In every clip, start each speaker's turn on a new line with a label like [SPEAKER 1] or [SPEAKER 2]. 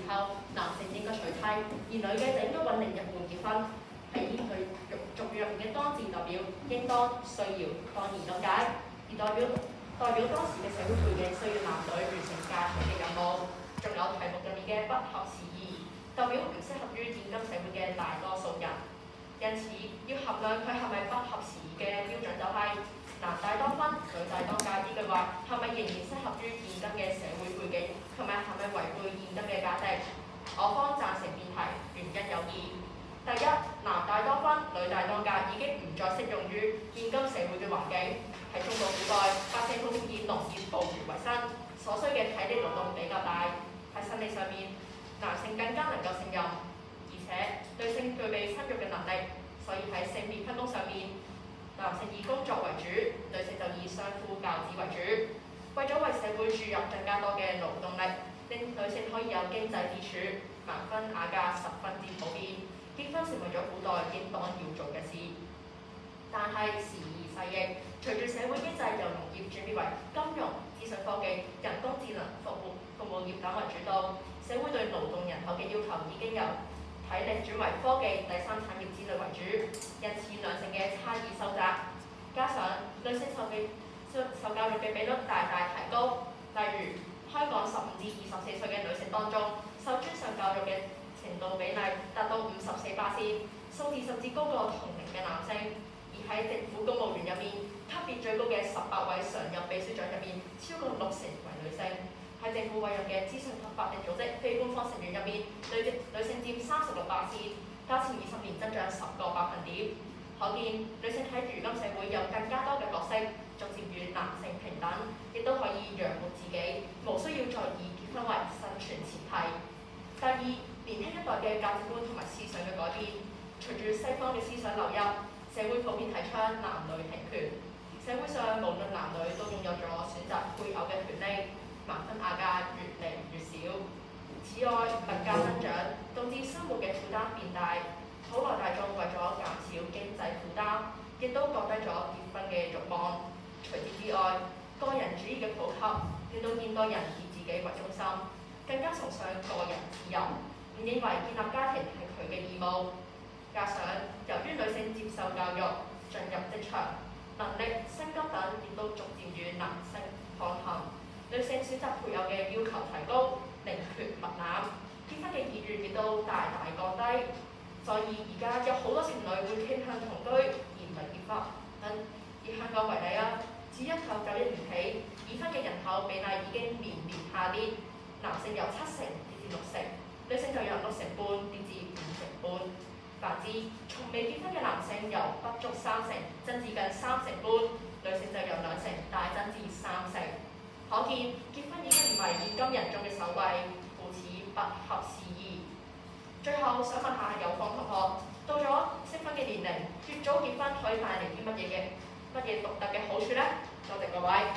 [SPEAKER 1] 後，男性應該娶妻，而女嘅就應該揾另一半結婚。喺依佢俗語入面嘅當字代表應當、需要、當然咁解，而代表當時嘅社會背景需要男女完成嫁娶嘅任務。仲有題目入面嘅不合時宜，代表唔適合於現今社會嘅大多數人。因此，要衡量佢係咪不合時宜嘅標準就係、男大當婚，女大當嫁呢句話係咪仍然適合於現今嘅社會背景，同埋係咪違背現今嘅價值？我方贊成辯題，原因有二。第一，男大當婚，女大當嫁已經唔再適用於現今社會嘅環境。喺中國古代，百姓普遍以農業捕魚為生，所需嘅體力勞動比較大。喺生理上面，男性更加能夠勝任，而且女性具備生育嘅能力，所以喺性別分工上面，男性以工作為主，女性就以相夫教子為主。為咗為社會注入更加多嘅勞動力，令女性可以有經濟支柱，盲婚啞嫁十分之普遍。結婚成為咗古代應當要做嘅事。但係時移世易，隨住社會經濟由農業轉變為金融、資訊科技、人工智能、服務業等為主導，社會對勞動人口嘅要求已經由體力轉為科技、第三產業之類為主，因此兩性嘅差異收窄。加上女性受教育嘅比率大大提高，例如香港15至24歲嘅女性當中，受專上教育嘅程度比例達到54%，數字甚至高過同齡嘅男性。而喺政府公務員入面，級別最高嘅18位常任秘書長入面，超過60%為女性。喺政府委任嘅資訊及法定組織非官方成員入面，女性佔36%，較前20年增長10個百分點。可見女性喺如今社會有更加多嘅角色，逐漸與男性平等，亦都可以養活自己，無需要再以結婚為生存前提。第二，年輕一代嘅價值觀同埋思想嘅改變，隨住西方嘅思想流入，社會普遍提倡男女平權，社會上無論男女都擁有咗選擇配偶嘅權利，盲婚啞嫁越嚟越少。此外，物價增長導致生活嘅負擔變大，普羅大眾為咗減少經濟負擔，亦都降低咗結婚嘅慾望。除此之外，個人主義嘅普及，令到現代人以自己為中心，更加崇尚個人自由，唔認為建立家庭係佢嘅義務。加上由於女性接受教育、進入職場、能力、薪金等亦都逐漸與男性抗衡，女性選擇配偶嘅要求提高，寧缺勿濫，結婚嘅意願亦都大大降低。所以而家有好多情侶會傾向同居而唔係結婚。以香港為例自1991年起，已婚嘅人口比例已經年年下跌，男性由70%跌至60%，女性就由60%半跌至50%半。反之，從未結婚嘅男性由不足30%增至近30%半，女性就由2%大增至30%。可見結婚已經唔係現今人中嘅首位，故此不合時宜。最後想問下有方同學，到咗適婚嘅年齡，越早結婚可以帶嚟啲乜嘢獨特嘅好處呢？多謝各位。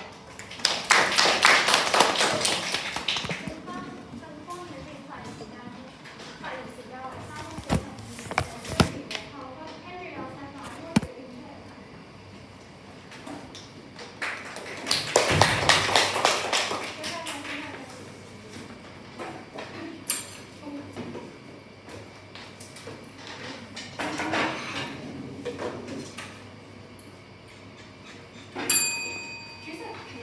[SPEAKER 2] 其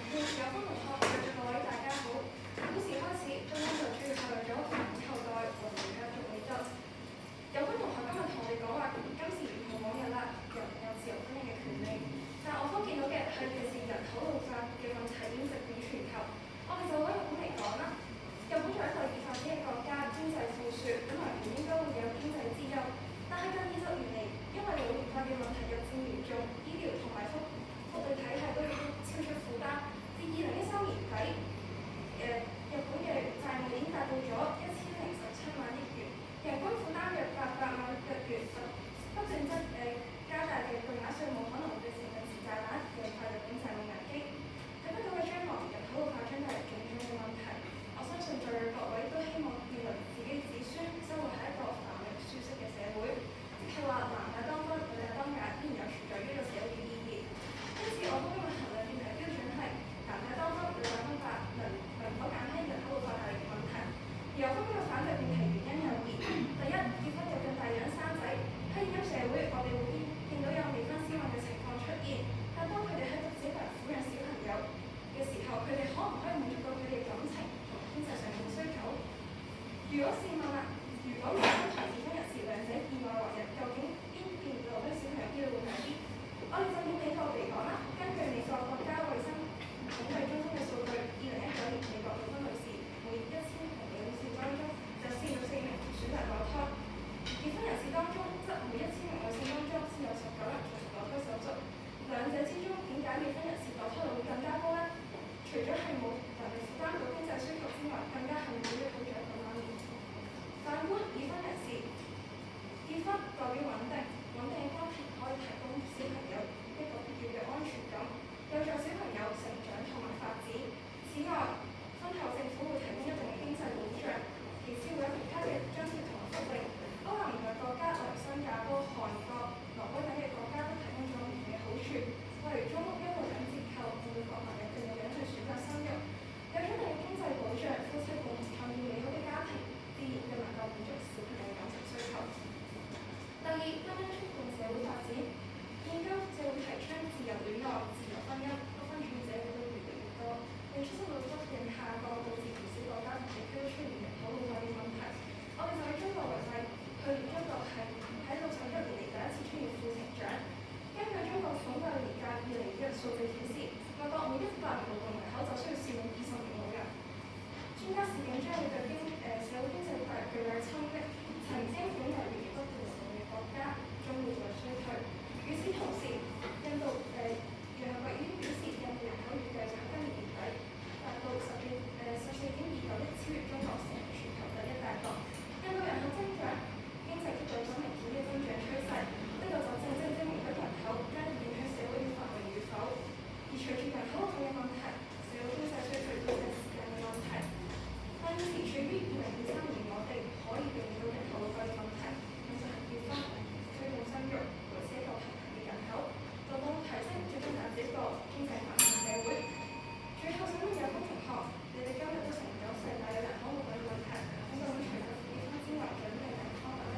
[SPEAKER 2] 人力負擔到經濟需求之外，更加係每一個長嘅媽咪。反觀已婚人士，結婚代表穩定嘅家庭可以提供小朋友一個必要嘅安全感，有助小朋友成長同埋發展。此外，婚後政府會提供一定嘅經濟保障，其次會有其他嘅津貼同埋福利。歐盟嘅國家例如新加坡、韓國、挪威等嘅國家都提供咗唔同嘅好處，例如中屋1個人折扣，令到國民有更有人去選擇生育。有咗定嘅經濟保障，夫妻共同創建美好嘅家庭，自然就能夠滿足小朋友嘅感情需求。第二，婚姻促進社會發展。現今社會提倡自由戀愛、自由婚姻，不婚主義者亦都越嚟越多，令出生率不斷下降，導致唔少國家同地區都出現人口老化嘅問題。我哋就以中國為例，去年中國係喺61年嚟第一次出現負成長。根據中國統計年鑑2021數據顯示，外國每100名勞動人口就需要飼養20名老人。專家示警將會對社會經濟巨大衝擊，曾經擁有越嚟越多勞動嘅國家將會再衰退。與此同時，聯合國已經表示，印度人口預計在今年年底達到14.29億，超越中國，成為全球第一大國。印度人口增長，經濟都有咗明顯嘅增長趨勢，呢個就正證明咗人口將影響社會嘅繁榮與否。而隨住人口老化嘅問題，社會經濟衰退都係時間嘅問題。但現時處於2023年，我哋可以避免到人口老化嘅問題，咁就係結婚、推動生育，維持一個平衡嘅人口，勞動提升，最終達至一個經濟繁榮嘅社會。最後想問有關同學，你哋今日都承認咗世界有人口老化嘅問題，咁究竟除咗結婚之外，仲有咩解決方法呢？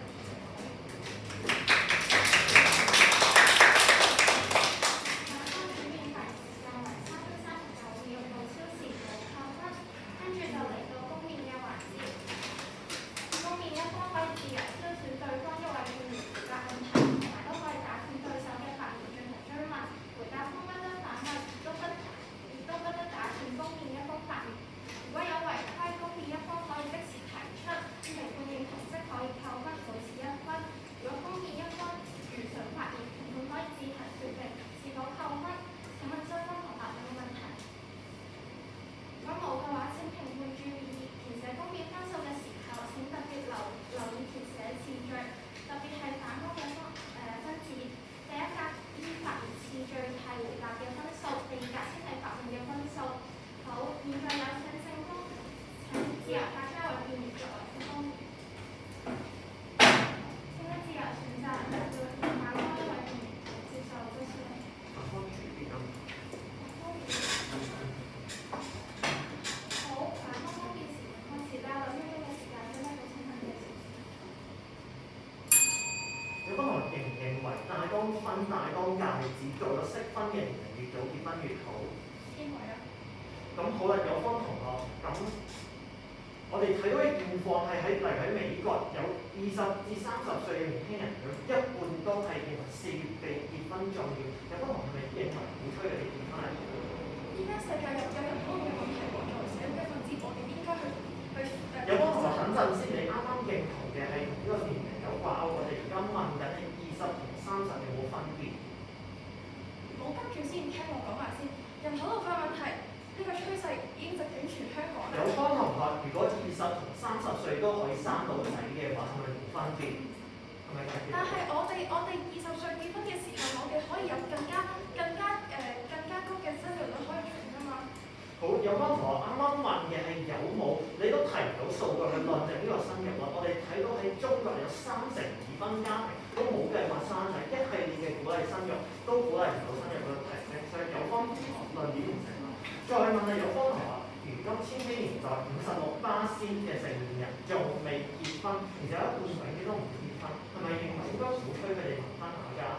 [SPEAKER 3] 大當界只做咗適婚嘅年齡越早結婚越好。
[SPEAKER 2] 邊位啊？
[SPEAKER 3] 咁好啦，有方同學，咁我哋睇到嘅現況係例如喺美國有20至30歲嘅年輕人，有一半都係認為4月嘅結婚重要。有方同學係咪認為鼓吹佢哋結婚係？
[SPEAKER 2] 依家世界有人口嘅問題，作為社會一份子，我哋應該去。
[SPEAKER 3] 有方同學等陣先，你啱啱認同嘅係同呢個年齡有掛鈎，我哋而家問緊係20同30有冇分別？
[SPEAKER 2] 冇跟住先，聽我講埋先。人口老化問題呢個趨勢已經席捲全香港啦。
[SPEAKER 3] 有方同學，如果20同30歲都可以生到仔嘅話，係咪冇分別？係咪咁？
[SPEAKER 2] 但係我哋20歲結婚嘅時候，我哋可以有更加高嘅生育率可以存㗎嘛。
[SPEAKER 3] 好，有方同學啱啱問嘅係有冇，你都提唔到數據去論證呢個生育率。我哋睇到喺中國有30%已婚家庭都冇計劃生仔，一系列嘅鼓勵生育都鼓勵唔到生育率提升，所以有方同學論點唔成立。再問下有方同學，如今千禧年代56%嘅成年人仲未結婚，而且有一半永遠都唔結婚，係咪認為應該鼓吹佢哋結婚下㗎？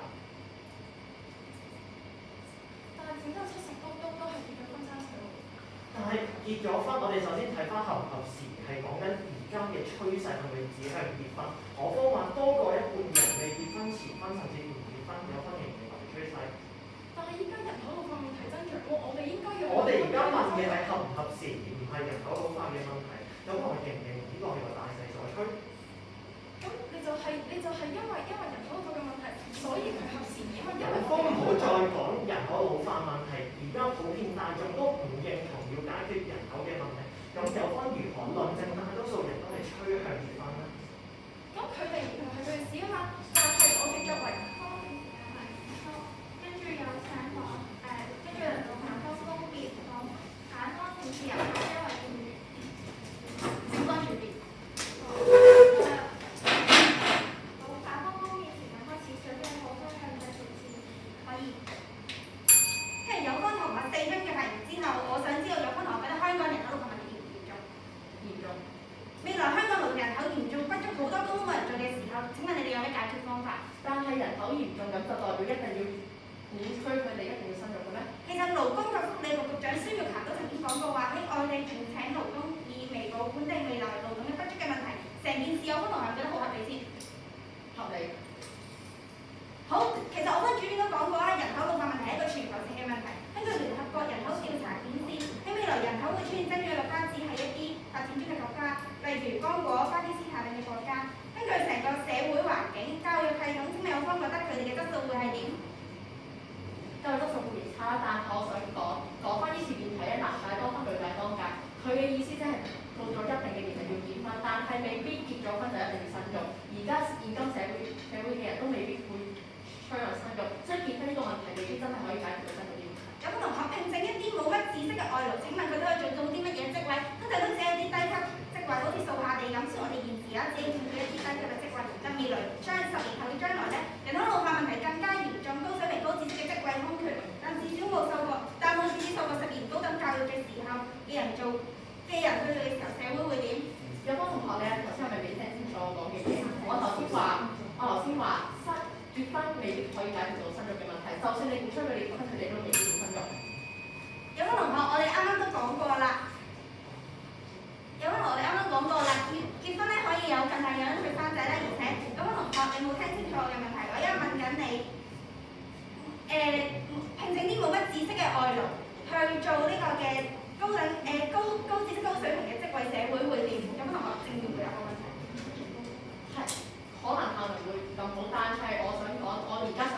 [SPEAKER 2] 但係整得70%都係結咗婚生仔喎。
[SPEAKER 3] 但係結咗婚，我哋首先睇翻合唔合時，係講緊而家嘅趨勢係咪指向結婚？我方話多過一半人未結婚、遲婚甚至唔結婚，有婚仍然為趨勢。
[SPEAKER 2] 但係依家人口老化問題增長喎，我哋應該要。
[SPEAKER 3] 我哋而家問嘅係合唔合時，而唔係人口老化嘅問題。有冇人認唔認同呢個係大勢所趨？
[SPEAKER 2] 咁你就係因為人口老化嘅問題，所以佢合時，因為
[SPEAKER 3] 有方唔好再講人口老化問題，而家普遍大眾都唔認同要解決人口嘅問題，咁有關如何論證大多數人都係趨向結婚咧？
[SPEAKER 2] 咁佢哋唔係佢哋事啊嘛，但係我哋作為
[SPEAKER 4] 跟住有上網跟住人到產科方面講產科同自由產因為點
[SPEAKER 1] 點關注別？
[SPEAKER 4] 到產科方面時間開始，最緊好多向嘅數字可以。
[SPEAKER 2] 即係有關同埋4分嘅發言之後，我想知道有關同學覺得香港人口老化問題嚴唔嚴重？
[SPEAKER 1] 嚴重。
[SPEAKER 2] 未來香港人口嚴重不足，好多工都冇人做嘅時候，請問你哋有咩解決方法？
[SPEAKER 1] 但係人口嚴重咁就代表一定要鼓吹佢哋一定要生育嘅咩？
[SPEAKER 2] 其實勞工及福利局局長孫玉菡都曾經講過話，喺外地聘請勞工以彌補本地未來勞動嘅不足嘅問題，成件事有關同學覺得好合理先。
[SPEAKER 1] 合理。
[SPEAKER 2] 好，其實我跟主編都講過啦，人口老化問題係一個全球性嘅問題。根據聯合國人口調查顯示，喺未來人口會出現增長嘅國家只係一啲發展中嘅國家，例如剛果、巴基斯坦等嘅國家。根據成個社會環境、教育系統，請問有方覺得佢哋嘅質素會係點？
[SPEAKER 1] 教育質素固然差，但係我想講翻呢次辯題咧，男大當婚，女大當嫁。佢嘅意思即係到咗一定嘅年齡要結婚，但係未必結咗婚就一定要生育。而家現今社會嘅人都未必會趨向生育，所以結婚呢個問題未必真係可以解決到生育呢個問題。
[SPEAKER 2] 有個同學聘請一啲冇乜知識嘅外勞，請問佢哋可以做到啲乜嘢職位？通常都只係一啲低級職位，好似掃下地咁。雖然我哋現時只係聘請一啲低級嘅職位，但未來10年後嘅將來咧，人口老化問題更加嚴重，高水平高知識嘅職位空缺，但至少冇受過10年高等教育嘅時候嘅人去做嘅時候，社會會點？
[SPEAKER 1] 有幫同學咧，頭先係咪未聽清楚我講嘅嘢？我頭先話結婚未必可以解決到生育嘅問題，就算你鼓吹佢哋結婚，佢哋都未必會生育。
[SPEAKER 2] 有個同學我哋啱啱都講過啦，結婚咧可以有更大嘅人去生仔啦，而且有個同學你冇聽清楚我嘅問題，我而家問緊你，聘請啲冇乜知識嘅外勞去做呢個嘅高知識高水平嘅職位，社會會點？有個同學正面回答我問題。
[SPEAKER 1] 係，可能效能會咁好，但係我想講，我而家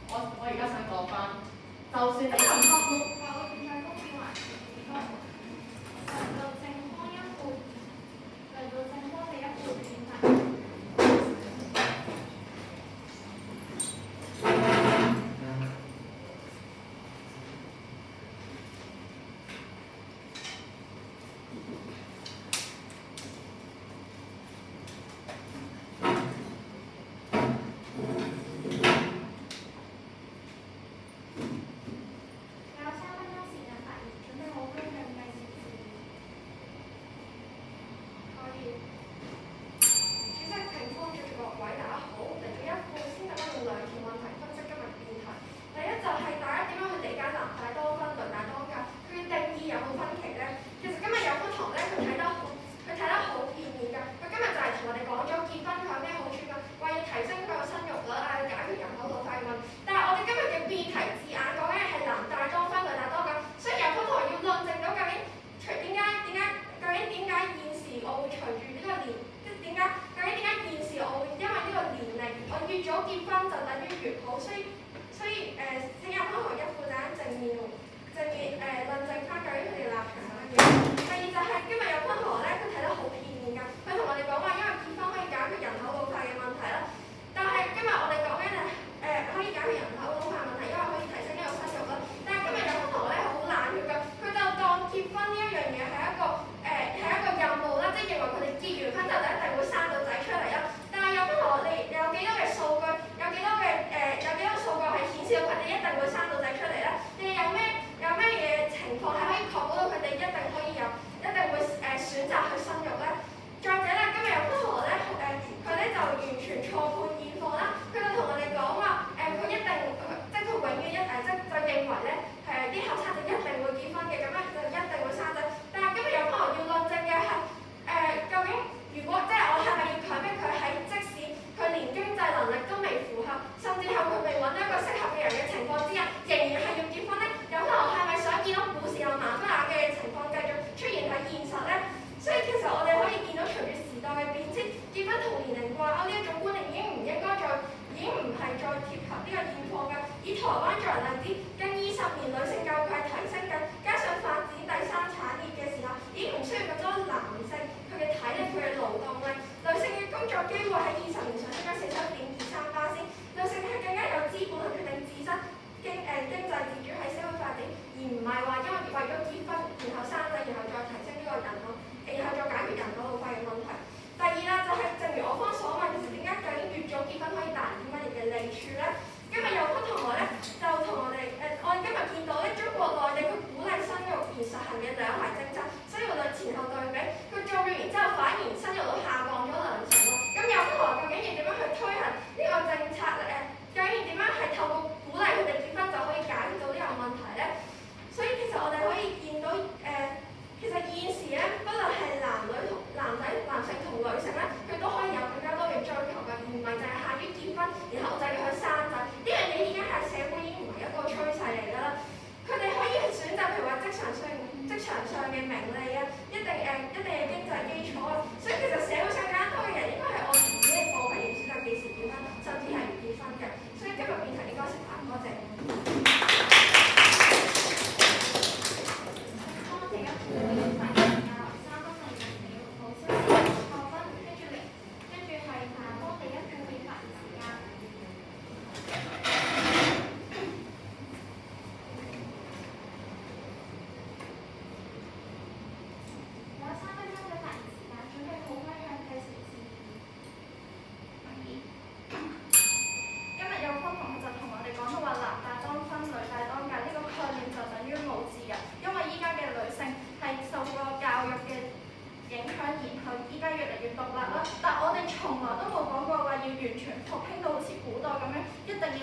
[SPEAKER 1] 想講翻，就算你
[SPEAKER 4] 同學冇話我點解公司還是點解？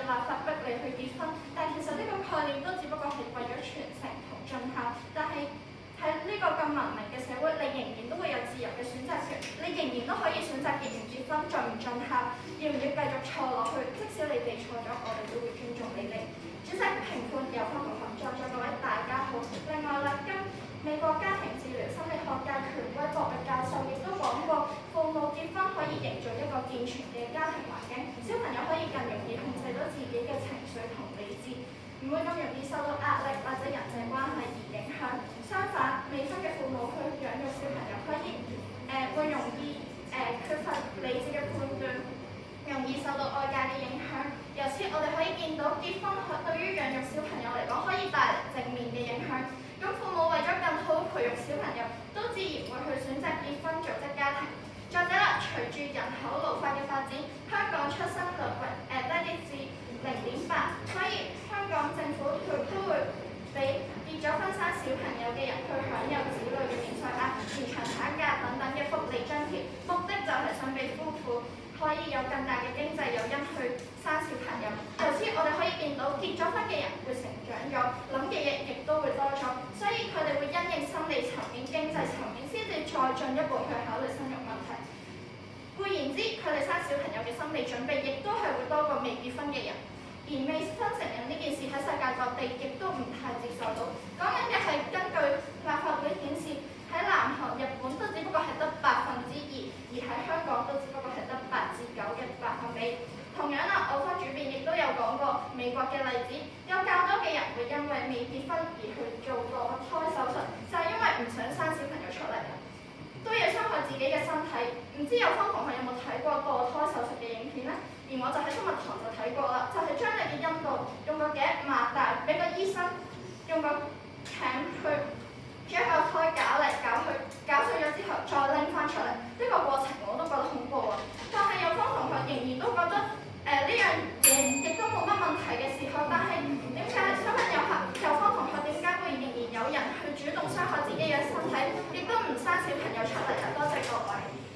[SPEAKER 4] 立法逼你去結婚，但其實呢個概念都只不過係為咗傳承同進效。但係喺呢個咁文明嘅社會，你仍然都會有自由嘅選擇權，你仍然都可以選擇結唔結婚，進唔進效，要唔要繼續錯落去。即使你哋錯咗，我哋都會尊重你哋。主席評判有分同合作，各位大家好。另外啦，美國家庭治療心理學界權威博嘅教授亦都講過，父母結婚可以營造一個健全嘅家庭環境，小朋友可以更容易控制到自己嘅情緒同理智，唔會咁容易受到壓力或者人際關係而影響。相反，未婚嘅父母去養育小朋友可以會容易缺乏理智嘅判斷，容易受到外界嘅影響。由此我哋可以見到結婚對於養育小朋友嚟講可以帶嚟正面嘅影響。咁父母為咗更好培育小朋友，都自然會去選擇結婚組織家庭。再者啦，隨住人口老化嘅發展，香港出生率低跌至0.8，所以香港政府佢都會俾結咗婚生小朋友嘅人去享有子女嘅免稅額、延長產假等等嘅福利津貼，目的就係想俾夫婦可以有更大嘅經濟誘因去生小朋友。由此我哋可以見到，結咗婚嘅人會成長咗，諗嘅嘢亦都會多咗，所以佢哋會因應心理層面、經濟層面，先至再進一步去考慮生育問題。固然之，佢哋生小朋友嘅心理準備亦都係會多過未結婚嘅人。而未婚成人呢件事喺世界各地亦都唔太接受到。講緊嘅係根據立法會顯示，喺南韓、日本都只不過係得2%，而喺香港都只不過係得8至9嘅百分比。同樣啦，我方主編亦都有講過美國嘅例子，有較多嘅人會因為未結婚而去做墮胎手術，就係因為唔想生小朋友出嚟，都要傷害自己嘅身體。唔知有方同學有冇睇過墮胎手術嘅影片呢？而我就喺生物堂就睇過啦，就係將你嘅陰道用個夾擘大，俾個醫生用個鉗去將個胎搞嚟搞去，搞碎咗之後再拎翻出嚟。呢個過程我都覺得恐怖啊！但係有方同學仍然都覺得呢樣嘢亦都冇乜問題嘅時候，但係點解想問有方同學點解會仍然有人去主動傷害自己嘅身體，亦都唔生小朋友出嚟啊？多謝各位。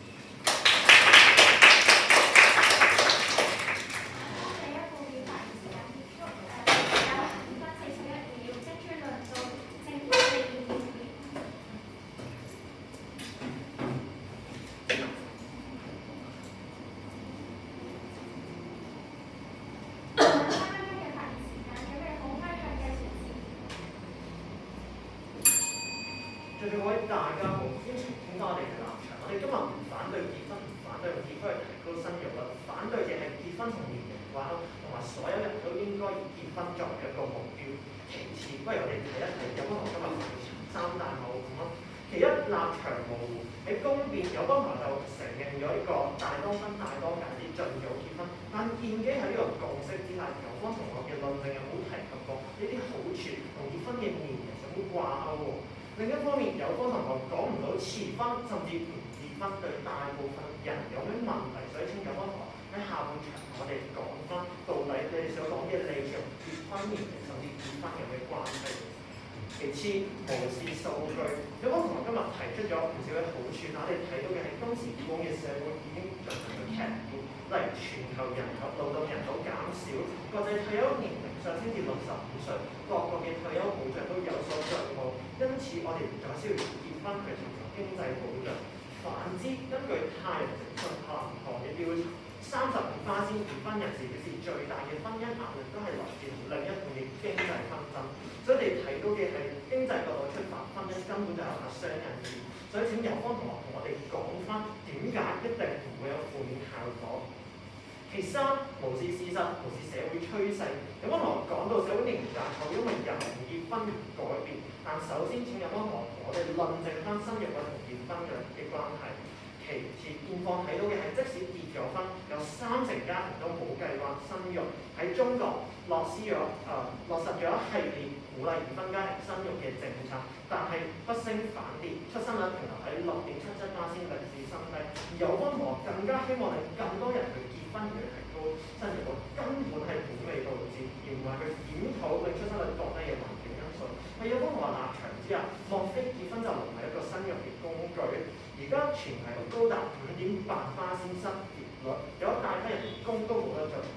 [SPEAKER 3] 各位大家好，先澄清翻我哋嘅立場。我哋今日唔反對結婚，唔反對用結婚去提高生育率，反對嘅係結婚同年齡掛鈎，同埋所有人都應該以結婚作為一個目標。其次，不如我哋睇一睇有幫同今日3大謬誤咯。其一，立場模糊。喺公辯有幫同就承認咗呢個大多分大多解啲盡早結婚，但建基喺呢個共識之下，有幫同學嘅論證有冇提及過呢啲好處同結婚嘅年齡有冇掛鈎喎？另一方面，有方同學講唔到遲婚甚至唔結婚對大部分人有咩問題，所以請有方同學喺下半場我哋講翻到底你哋所講嘅利用結婚年齡甚至結婚有咩關係。其次，無視數據，有方同學今日提出咗唔少嘅好處，但我哋睇到嘅係今時以往嘅社會已經進行咗劇變，例如全球人口勞動人口減少，國際退休年齡上升至65歲，各國嘅退休保障都有所進步，因此我哋唔再需要結婚去尋求經濟保障。反之，根據太陽城信銀行嘅調查，35%結婚人士表示最大嘅婚姻壓力都係來自另一半嘅經濟紛爭。所以你睇到嘅係經濟角度出發，婚姻根本就係一雙人意。所以請有方同學同我哋講翻點解一定唔會有負面效果。其三，無視事實，無視社會趨勢。有方同學講到社會年齡架構因為人唔結婚而改變，但首先請有方同學同我哋論證翻生育率同結婚嘅關係。其次，現況睇到嘅係即使結咗婚，有30%家庭都冇計劃生育。喺中國落實咗一系列鼓勵已婚家庭生育嘅政策，但係不升反跌，出生率停留喺6.77%歷史新低。而有方同學更加希望令更多人去結婚而提高生育率，根本係本末倒置，而唔係去檢討令出生率降低嘅環境因素。喺有方同學立場之下，莫非結婚就唔係一個生育嘅工具？而家全球高達5.8%失業率，有一大批人工都冇得做。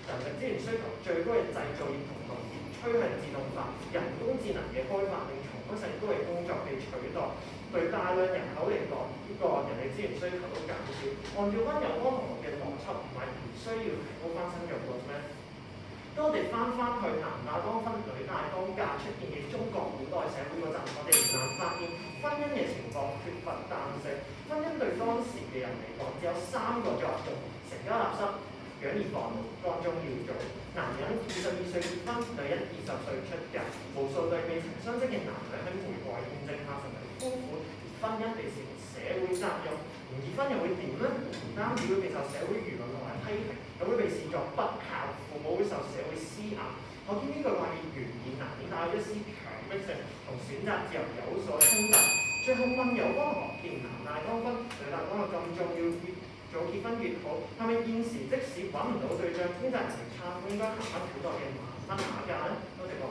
[SPEAKER 3] 人力資源需求最高嘅製造業同農業趨向自動化、人工智能嘅開發，令重複性高嘅工作被取代，對大量人口嚟講，呢個人力資源需求都減少。按照翻有關同學嘅邏輯，唔係唔需要提高翻生育率咩？當我哋翻去男大當婚、女大當嫁出現嘅中國古代社會嗰陣，我哋唔難發現婚姻嘅情況缺乏彈性。婚姻對當時嘅人嚟講，只有3個作用：成家立室、養兒防老、干中要早。男人22歲結婚，女人20歲出嫁。無數對未曾相識嘅男女喺媒外驗證下成為夫婦，而婚姻被視為社會責任。唔結婚又會點呢？唔單止會備受社會輿論同埋批評，又會被視作不孝，父母會受社會施壓。可見呢句話嘅原意難免帶有一絲強迫性同選擇自由有所衝突。最後問有關學既然男大當婚、女大當嫁咁重要，越早結婚越好，係咪現時即使揾唔到對象，經濟能力差，應該行翻古代嘅盲婚啞嫁呢？多謝各位。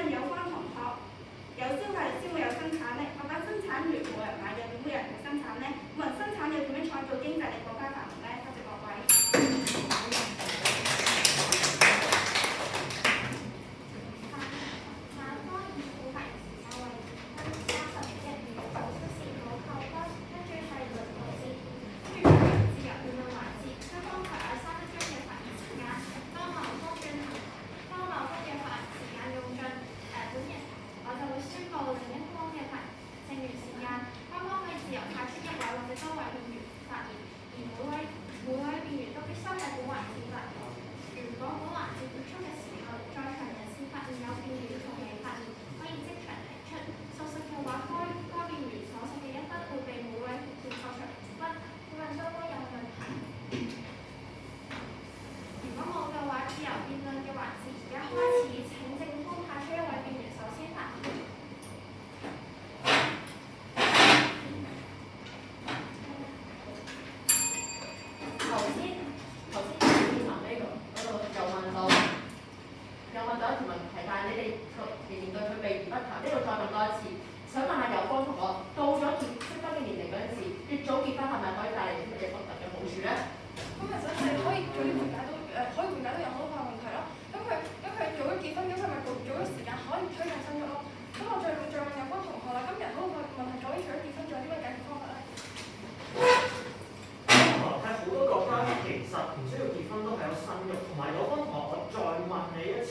[SPEAKER 4] 有消費先會有生產力，我講生產聯冇人買嘅，點會有人去生產呢？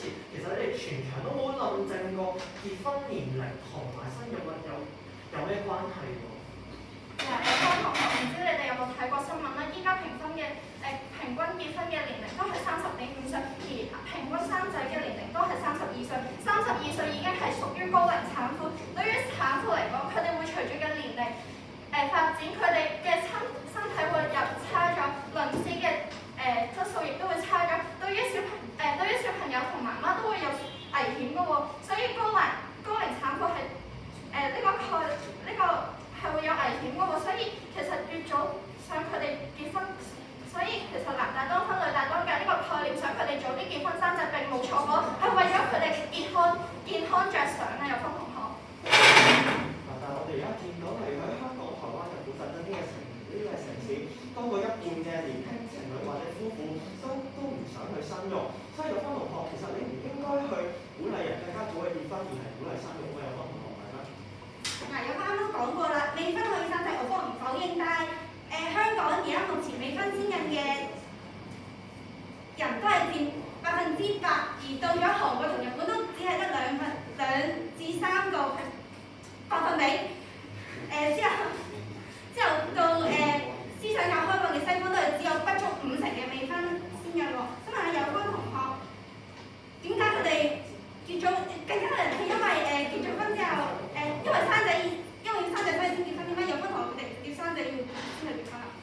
[SPEAKER 3] 次，其實你哋全場都冇論證過結婚年齡同埋生育率有咩關係喎？
[SPEAKER 4] 有方同學，唔知你哋有冇睇過新聞啦？依家平均結婚嘅年齡都係30.5歲，而平均生仔嘅年齡都係32歲。32歲已經係屬於高齡產婦。對於產婦嚟講，佢哋會隨住嘅年齡發展，佢哋嘅身體會有差咗，卵子嘅質素亦都會差咗。對於小朋友同媽媽都會有危險嘅喎，所以高齡產婦係呢個係會有危險嘅喎，所以其實越早想佢哋結婚，所以其實男大當婚女大當嫁呢個概念，想佢哋早啲結婚生仔並冇錯過，係為咗佢哋嘅健康着想啊！有分同學。
[SPEAKER 5] 但係我哋而家見到係喺香港、台灣、日本等等呢個城市，多過一半嘅年輕情侶或者夫婦都唔想去生育，所以有分同學其實你唔應該去鼓勵人更加早去結婚，而係鼓勵生育嘅。有分同學係咩？
[SPEAKER 6] 嗱，有啱啱講過啦，未婚可以生仔，我方唔否認，但係香港而家目前未婚先孕嘅人都係佔8%，而到咗韓國同日本都只係得2至3個百分比。之後到思想較開放嘅西方都係只有不足50%嘅未婚先孕喎。咁啊，有關同學點解佢哋結咗更加係因為結咗婚之後因為要生仔所以先結婚，點解有關同學佢哋要生仔要先嚟結婚啊？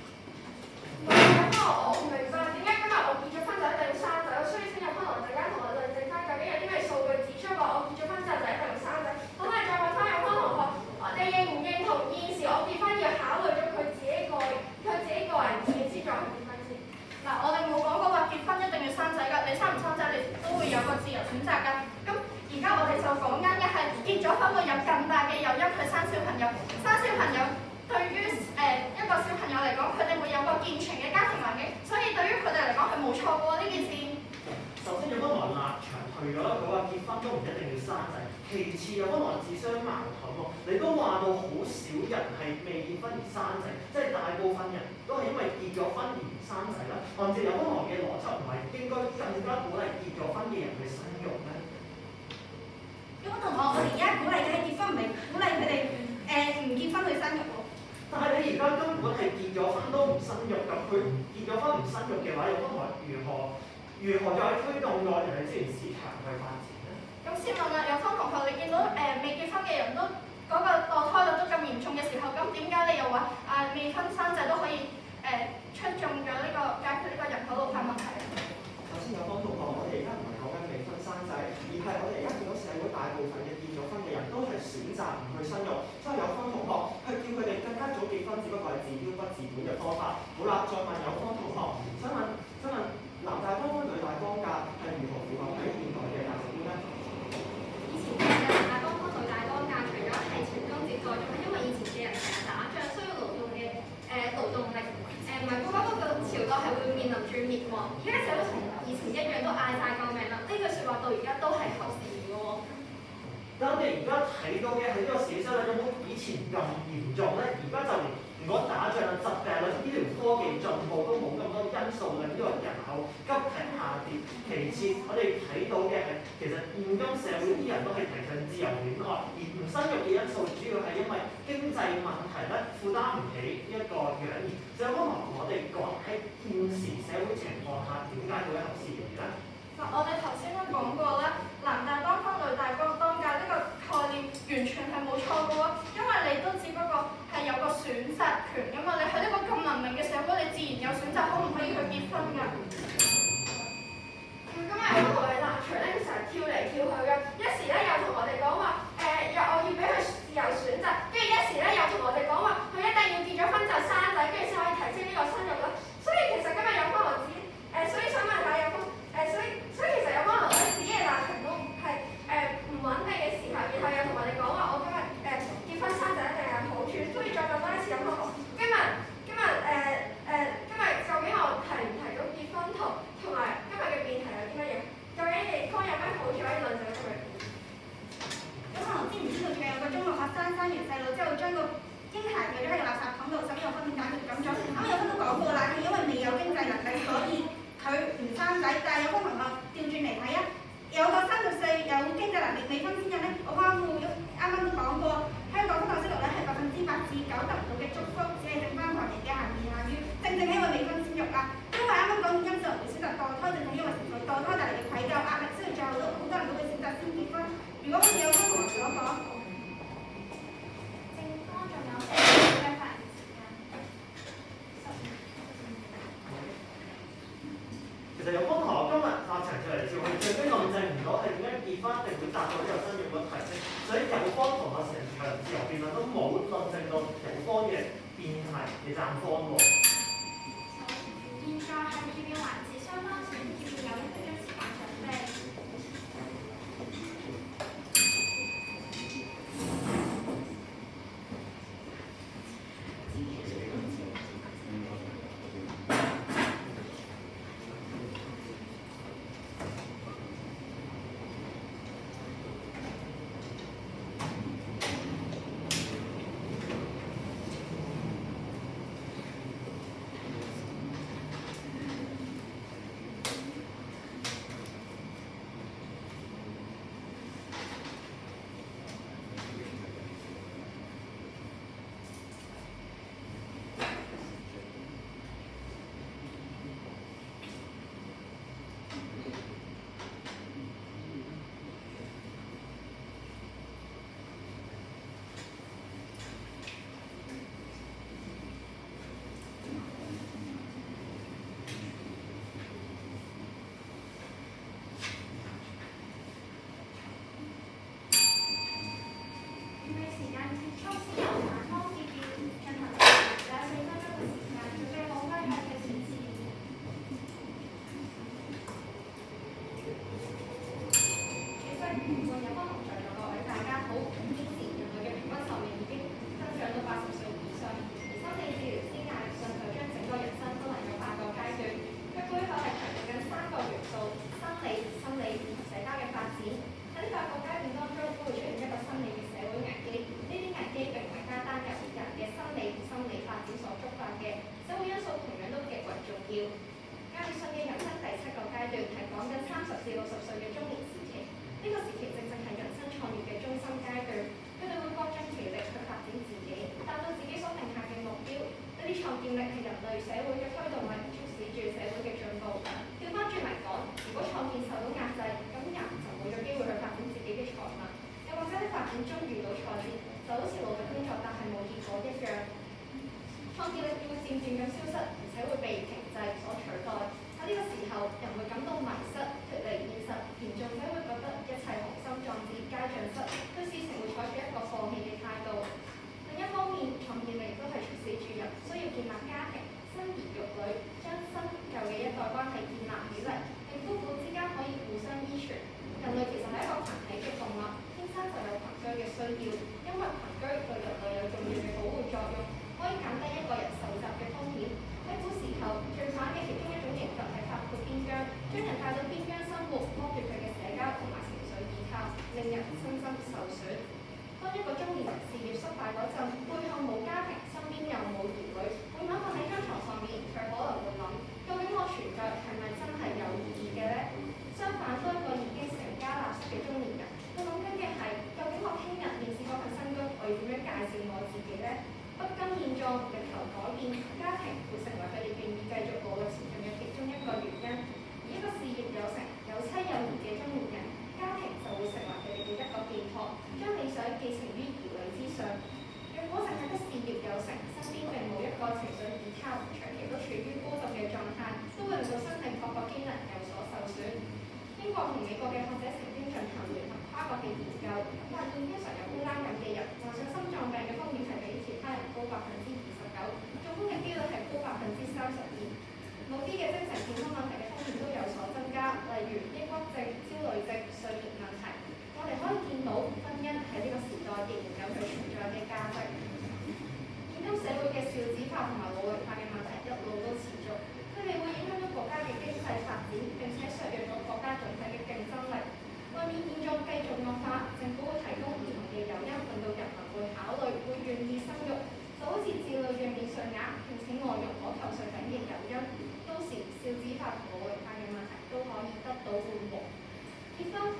[SPEAKER 2] 我唔明白點解今日我結咗婚就一定要生仔，所以先有可能陣間同我論證翻究竟有啲咩數據指出話我結咗婚之後就一定要生仔。咁我哋再問翻有關同學，你認唔認同現時我結婚要考慮咗佢自己個人意願先再去結婚先？
[SPEAKER 4] 嗱，我哋冇講過話結婚一定要生仔㗎，你生唔生仔你都會有個自由選擇㗎。咁而家我哋就講緊嘅係結咗婚會有更大嘅誘因去生小朋友，生小朋友對於一個小朋友嚟講，佢哋會有個健全嘅家庭環境，所以對於佢哋嚟講係冇錯嘅喎呢件事。
[SPEAKER 3] 首先有分來立場退咗啦，佢話結婚都唔一定要生仔。其次有分來自相矛盾喎，你都話到好少人係未結婚而生仔，即係大部分人都係因為結咗婚而唔生仔啦。按照有分來嘅邏輯，唔係應該更加鼓勵結咗婚嘅人去生育咩？
[SPEAKER 6] 有關同學，我哋而家鼓勵嘅係結婚，唔係鼓勵佢哋唔結婚去生育喎。
[SPEAKER 3] 但係你而家根本係結咗婚都唔生育，咁佢結咗婚唔生育嘅話，有分來如何再推動內地嘅資源市場去發展咧？
[SPEAKER 4] 咁先問啦，有方同學，你見到未結婚嘅人都嗰個墮胎率都咁嚴重嘅時候，咁點解你又話未婚生仔都可以出中咗呢個解決呢個人口老化問題啊？
[SPEAKER 5] 首先有方同學，我哋而家唔係講緊未婚生仔，而係我哋而家見到社會大部分嘅結咗婚嘅人都係選擇唔去生育，所以有方同學係叫佢哋更加早結婚，只不過係治標不治本嘅方法。好啦，再問有方同學，想問男大當婚女大當嫁係如何符合喺現代嘅價值觀咧？
[SPEAKER 7] 以前嘅男大當婚女大當嫁，除咗係傳宗接代，仲係因為以前嘅人成日打仗，需要勞動力，唔係嗰個朝代係會面臨住滅亡。而家社會同以前一樣都嗌晒救命啦，呢句説話到而家都係合時嘅喎。
[SPEAKER 3] 但我哋而家睇到嘅係呢個社會有冇以前咁嚴重咧？而家就連如果打仗啊、疾病啊、醫療科技進步都冇咁多因素令呢個人口急劇下跌。其次，我哋睇到嘅係其實現今社會啲人都係提倡自由戀愛，而唔生育嘅因素主要係因為經濟問題咧，負擔唔起呢一個養兒。就可能我哋講喺現時社會情況下，點解會合時宜咧？
[SPEAKER 4] 我哋頭先都講過啦，男大當婚女大當嫁呢個概念完全係冇錯嘅喎，因為你都只不過係有個選擇權㗎嘛，你喺呢個咁文明嘅社會，你自然有選擇可唔可以去結婚㗎。
[SPEAKER 2] 咁有好多嘅立場咧，成日跳嚟跳去嘅，一時咧又同我哋講話我要俾佢自由選擇，跟住一時咧又同我哋講話佢一定要結咗婚就生仔，跟住先可以提升呢個生育率。所以其實今日有方學子所以想問下有方所以其實有方學子自己嘅立場都係唔穩定嘅時候，然後又同我哋講話我今日結婚生仔一定有好處，所以再問多一次有方學今日究竟我提唔提到結婚同埋今日嘅辯題有啲乜嘢？究竟地方有咩好處可以論證出嚟？
[SPEAKER 6] 咁可能知唔知道佢有個中學學生生完細路之後將個嬰孩掉咗喺個垃圾桶度，咁有分點解佢咁做？咁有分都講過啦，係因為未有經濟能力，所以佢唔生仔。但係有分同學調轉嚟睇啊， 有個30歲有經濟能力未婚先孕咧，我啱啱都講過，香港婚後息率咧係8%至9%得唔到嘅祝福，只係剩翻唐人嘅閒言閒語，正因為未婚先育啦。因為啱啱講因素人會選擇墮胎，正係因為承受墮胎帶嚟嘅愧疚壓力，所以最後都好多人都會選擇先結婚。如果好似有方同學所講，
[SPEAKER 4] 正方仲有4秒嘅發言時間。
[SPEAKER 3] 其實有方同學今日發長出嚟照，佢最尾論證唔到係點樣結婚一定會達到呢個生育率提升，所以有方同學成場自由辯論都冇論證到有方嘅辯題嘅站方喎。
[SPEAKER 4] 現在係決議環節，雙方請協議有1分鐘時間準備。
[SPEAKER 7] 結婚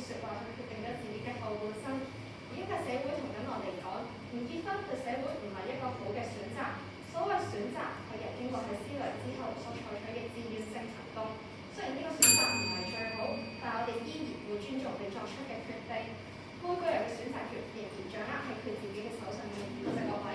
[SPEAKER 7] 説話去決定咗自己嘅後半生。而家嘅社會同緊我哋講，唔結婚對社會唔係一個好嘅選擇。所謂選擇係人經過喺思量之後所採取嘅自願性行動。雖然呢個選擇唔係最好，但我哋依然會尊重你作出嘅決定。每個人嘅選擇權仍然掌握喺佢自己嘅手上面。多謝各位。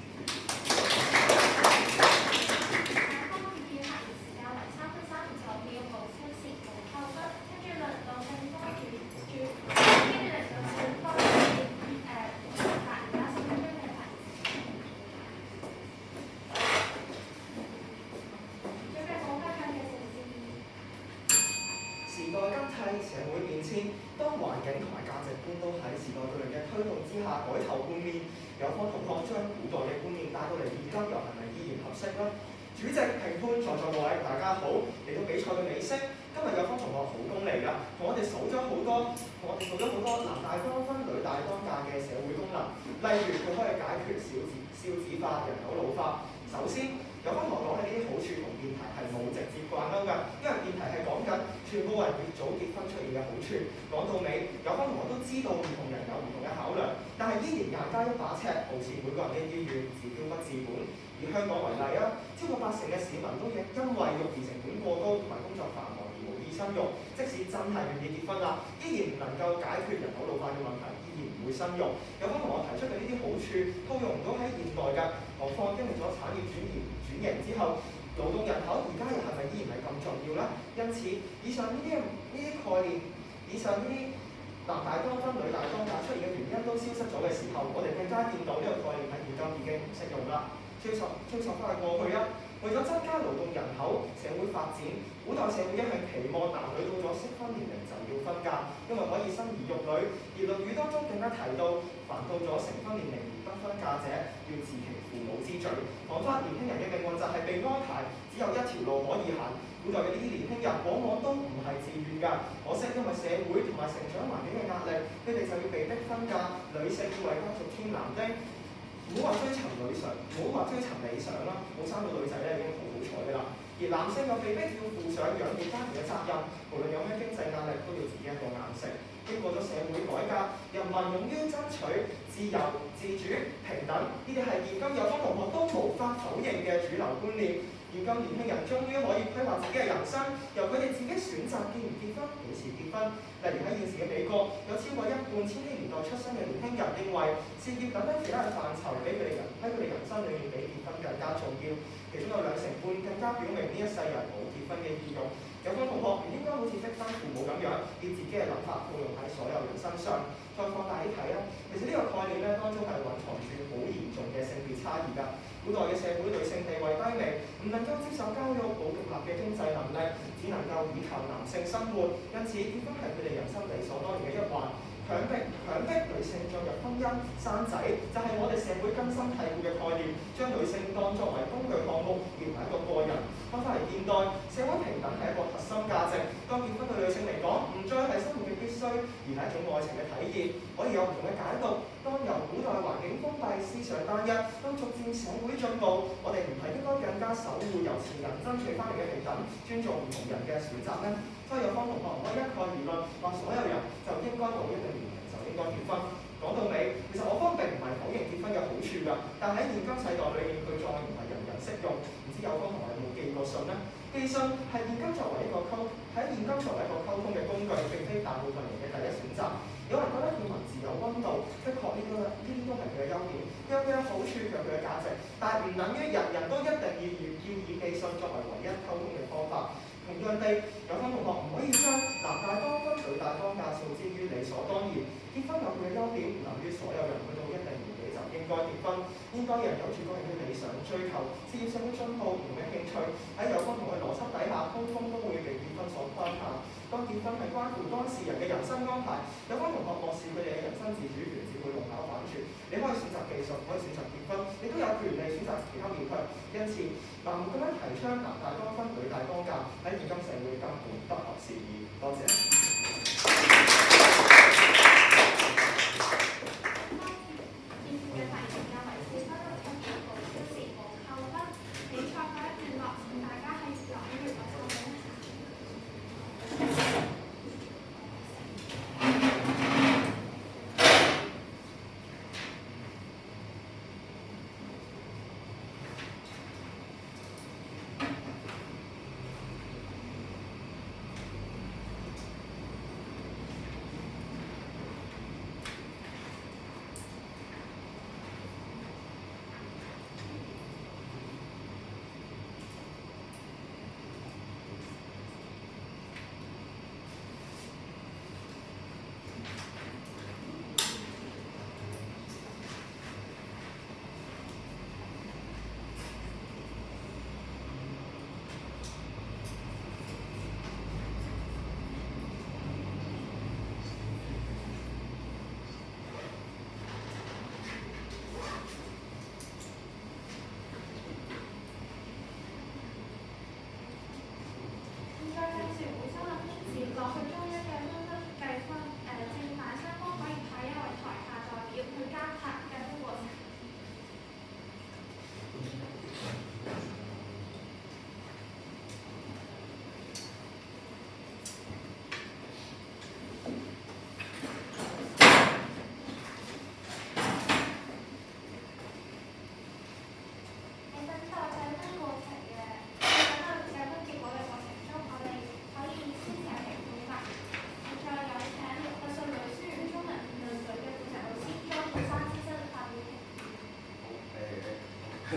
[SPEAKER 5] 時代更替，社會變遷，當環境同埋價值觀都喺時代巨輪嘅推動之下改頭換面，有方同學將古代嘅觀念帶到嚟現今，又係咪依然合適呢？主席、評判、在座各位，大家好！嚟到比賽嘅尾聲，今日有方同學好功利㗎，同我哋數咗好多男大當婚、女大當嫁嘅社會功能，例如佢可以解決少子化、人口老化。首先，有方同學講嘅呢啲好處同辯題係冇直接掛鈎㗎，因為辯題係講緊全部人越早結婚出現嘅好處。講到尾，有方同學都知道唔同人有唔同嘅考量，但係依然眼加一把尺，保持每個人嘅意願，治標不治本。以香港為例啊，超過80%嘅市民都因為育兒成本過高同埋工作繁忙而無意生育，即使真係願意結婚啦，依然唔能夠解決人口老化嘅問題，依然唔會生育。有方同學提出嘅呢啲好處套用唔到喺現代㗎，何況經歷咗產業轉型之後，勞動人口而家又係咪依然係咁重要呢？因此，以上呢啲概念，以上呢啲男大當婚、女大當嫁出現嘅原因都消失咗嘅時候，我哋更加見到呢個概念喺現今已經唔適用啦。追溯翻去過去啊，為咗增加勞動人口、社會發展，古代社會一向期望男女到咗適婚年齡就要分嫁，因為可以生兒育女。而《論語》當中更加提到，凡到咗成婚年齡而不分嫁者，要自其父母之罪。講翻年輕人嘅命運就係被安排，只有一條路可以行。古代嘅呢啲年輕人往往都唔係自願㗎，可惜因為社會同埋成長環境嘅壓力，佢哋就要被逼分嫁。女性要為家族添男丁。唔好話追尋理想啦，冇生到女仔咧已經好好彩㗎啦。而男性又被逼要負上養活家庭嘅責任，無論有咩經濟壓力都要自己一個硬食。經過咗社會改革，人民勇於爭取自由、自主、平等，呢啲係現今有方同學都無法否認嘅主流觀念。現今年輕人終於可以規劃自己嘅人生，由佢哋自己選擇結唔結婚、幾時結婚。例如喺現時嘅美國，有超過一半千禧年代出生嘅年輕人認為事業等等其他嘅範疇喺佢哋人生裏面比結婚更加重要。其中有2成半更加表明呢一世人冇結婚嘅意欲。有方同學唔應該好似逼婚父母咁樣，以自己嘅諗法套用喺所有人身上。再放大啲睇啦，其實呢個概念咧當中係蘊藏住好嚴重嘅性別差異㗎。古代嘅社會女性地位低微，唔能夠接受教育，冇獨立嘅經濟能力，只能夠依靠男性生活，因此結婚係佢哋人生理所當然嘅一環。強迫女性進入婚姻生仔，就係我哋社會根深蒂固嘅概念，將女性當作為工具項目，而唔係一個個人。翻返嚟現代，社會平等係一個核心價值。當結婚對女性嚟講，唔再係生活嘅必須，而係一種愛情嘅體驗，可以有唔同嘅解讀。當由古代環境封閉、思想單一，當逐漸社會進步，我哋唔係應該更加守護由前人爭取翻嚟嘅平等，尊重唔同人嘅選擇呢？所以有方同學唔可以一概而論，話所有人就應該到一定年齡就應該結婚。講到尾，其實我方並唔係否認結婚嘅好處㗎，但喺現今世代裏面，佢再唔係人人適用。唔知有方同學有冇寄過信呢？寄信係現今作為一個溝通嘅工具，並非大部分人嘅第一選擇。有人覺得佢文字有溫度，的確呢啲都係佢嘅優點，有佢嘅好處，有佢嘅價值，但係唔等於人人都一定要以寄信作為唯一溝通嘅方法。同樣地，有方同學唔可以將男大當婚、女大當嫁訴之於理所當然。結婚有佢嘅優點，唔等於所有人去到一定年紀就應該結婚。應該人有住個人嘅理想追求，事業上嘅進步，唔同嘅興趣，喺有方同學邏輯底下，通通都會被結婚所框限。當結婚係關乎當事人嘅人生安排，有方同學漠視佢哋嘅人生自主權，只會弄巧反拙。你可以選擇技術，可以選擇結婚，你都有權利選擇其他面向。因此，盲目咁樣提倡男大當婚、女大當嫁，喺現今社會根本不合時宜。多謝。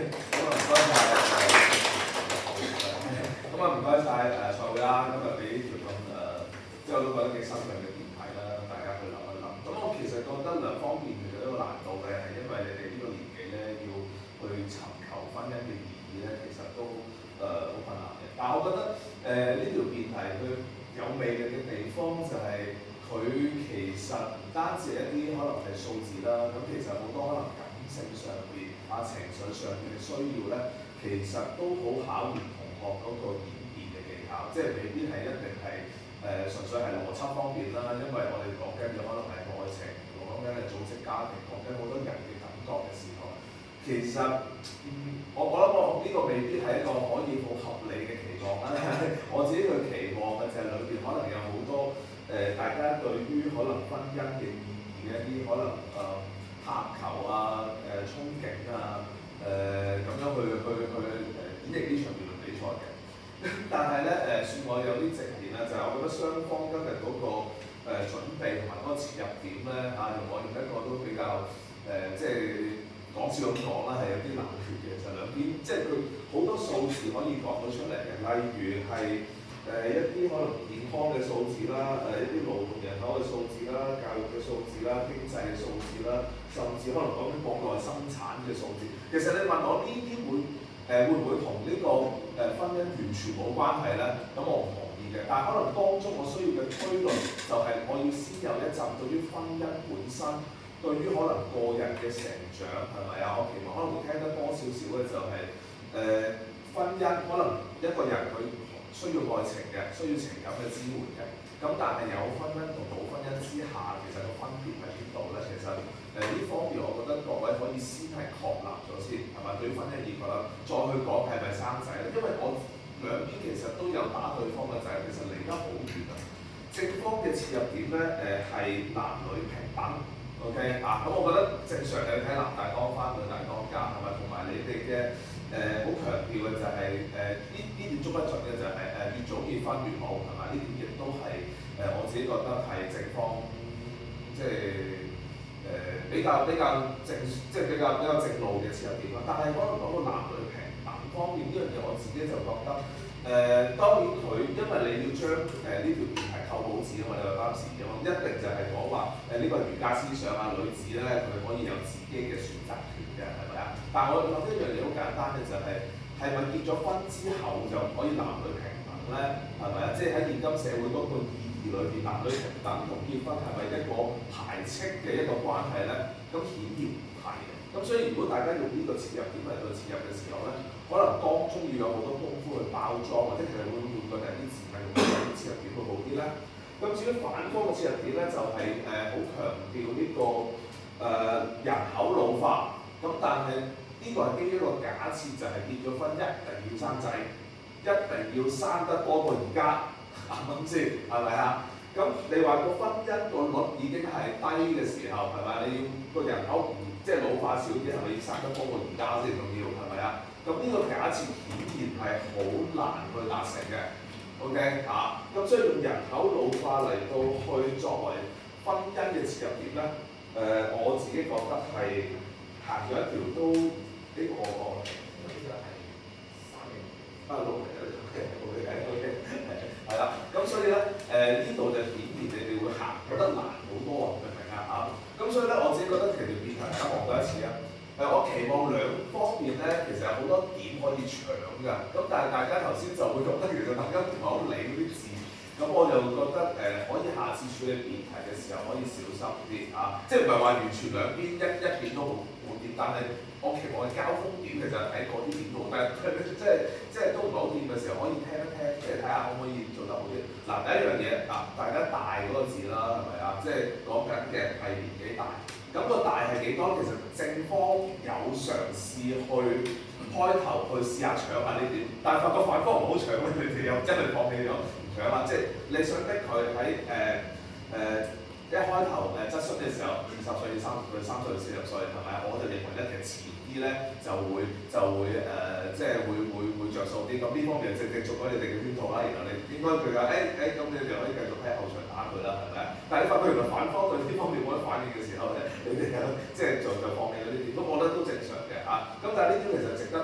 [SPEAKER 8] 唔該晒賽會啦，今日俾條咁即係我都覺得幾新穎嘅辯題啦，大家去諗一諗。咁我其實覺得兩方面其實都有難度嘅，係因為你哋呢個年紀咧要去尋求婚姻嘅意義咧，其實都好困難嘅。但係我覺得呢條辯題佢有魅力嘅地方就係佢其實唔單止一啲可能係數字啦，咁其實好多可能感性上邊情緒上邊嘅需要咧，其實都好考驗同學嗰個演變嘅技巧，即係未必係一定係純粹係邏輯方面啦，因為我哋講緊嘅可能係愛情，講緊係組織家庭，講緊好多人嘅感覺嘅時候，其實我諗我呢個未必係一個可以好合理嘅期望啦。我自己去期望嘅就係裏邊可能有好多大家對於可能婚姻嘅意義嘅一啲可能渴求啊、憧憬啊、咁樣去演繹呢場辯論比賽嘅。但係咧算我有啲直言啦，就係、我覺得雙方今日嗰個準備同埋嗰個切入點咧我用一個都比較即係講笑咁講啦，係有啲冷血嘅，就兩邊即係佢好多數字可以講到出嚟嘅，例如係一啲可能健康嘅數字啦，一啲勞動人口嘅數字啦，教育嘅數字啦，經濟嘅數字啦，甚至可能講緊國內生產嘅數字。其實你問我呢啲會唔會同呢個婚姻完全冇關係咧？咁我唔同意嘅。但係可能當中我需要嘅推論就係我要先有一陣對於婚姻本身，對於可能個人嘅成長係咪啊？我期望可能會聽得多少少嘅就係婚姻可能一個人佢需要愛情嘅，需要情感嘅支援嘅。咁但係有婚姻同冇婚姻之下，其實個分別喺邊度咧？其實呢方面我覺得各位可以先係確立咗先，係咪？對於婚姻而覺得再去講係咪生仔咧？因為我兩邊其實都有打對方嘅仔，其實離得好遠啊。正方嘅切入點咧係男女平等 ，OK 咁我覺得正常你睇男大當婚女大當嫁係咪？同埋你哋嘅好強調嘅就係呢點足不盡嘅就係越早結婚越好係咪？呢點亦都係我自己覺得係正方即係比較正即係比較正路嘅切入點啦。但係可能講到男女平等方面呢樣嘢，我自己就覺得當然佢因為你要將呢條辯題扣帽子啊嘛，你話當時嘅一定就係講話呢個儒家思想啊，女子咧佢可以有自己嘅選擇權嘅係咪啊？但係我諗一樣嘢好簡單嘅就係咪結咗婚之後就唔可以男女平等咧？係咪啊？即係喺現今社會嗰個意義裏邊，男女平等同結婚係咪一個排斥嘅一個關係咧？咁顯然唔係嘅。咁所以如果大家用呢個切入點嚟到切入嘅時候咧，可能當中要有好多功夫去包裝，或者其實會換個第啲字眼用第啲切入點會好啲咧。咁至於反方嘅切入點咧，就係好強調呢個人口老化。咁但係呢個係基於一個假設，就係結咗婚一定要生仔，一定要生得多過而家，啱唔啱先？係咪啊？咁你話個婚姻個率已經係低嘅時候，係咪？你要個人口唔即係老化少啲，係咪要生得多過而家先重要？係咪啊？咁呢個假設顯然係好難去達成嘅。OK 咁所以用人口老化嚟到去作為婚姻嘅切入點咧，我自己覺得係行咗一條都幾過火嘅。呢個係3年6嚟嘅 ，OK 係啦。咁所以咧呢度就顯然你哋會行覺得難好多啊，明唔明啊？咁所以咧我自己覺得其實辯題大家望多一次啊。我期望兩方面咧，其實有好多點可以搶㗎。咁但係大家頭先就會覺得其實大家唔係好理嗰啲字。咁我就覺得可以下次處理辯題嘅時候可以小心啲即係唔係話完全兩邊一邊都好掂，但係我期望嘅交鋒點其實喺嗰啲點度，但係即係都唔係好掂嘅時候，可以聽一聽，即係睇下可唔可以做得好啲。嗱，第一樣嘢大家大嗰個字啦，係咪啊？即係講緊嘅係年紀大。咁個大係幾多？其實正方有嘗試去開頭去試下搶下呢點，但係發覺反方唔好搶，你哋又真係放棄咗唔搶啦。即係你想逼佢喺一開頭質詢嘅時候，20歲至30歲、30歲至40歲係咪？我就認為咧，其實遲啲咧就會即係會着數啲。咁呢方面就正做咗你哋嘅圈套啦。然後你應該佢話咁你哋可以繼續喺後場打佢啦，係咪？但係你發覺原來反方對呢方面冇得反應嘅時候咧，你哋即係就放棄咗呢啲，咁我覺得都正常嘅咁但係呢啲其實值得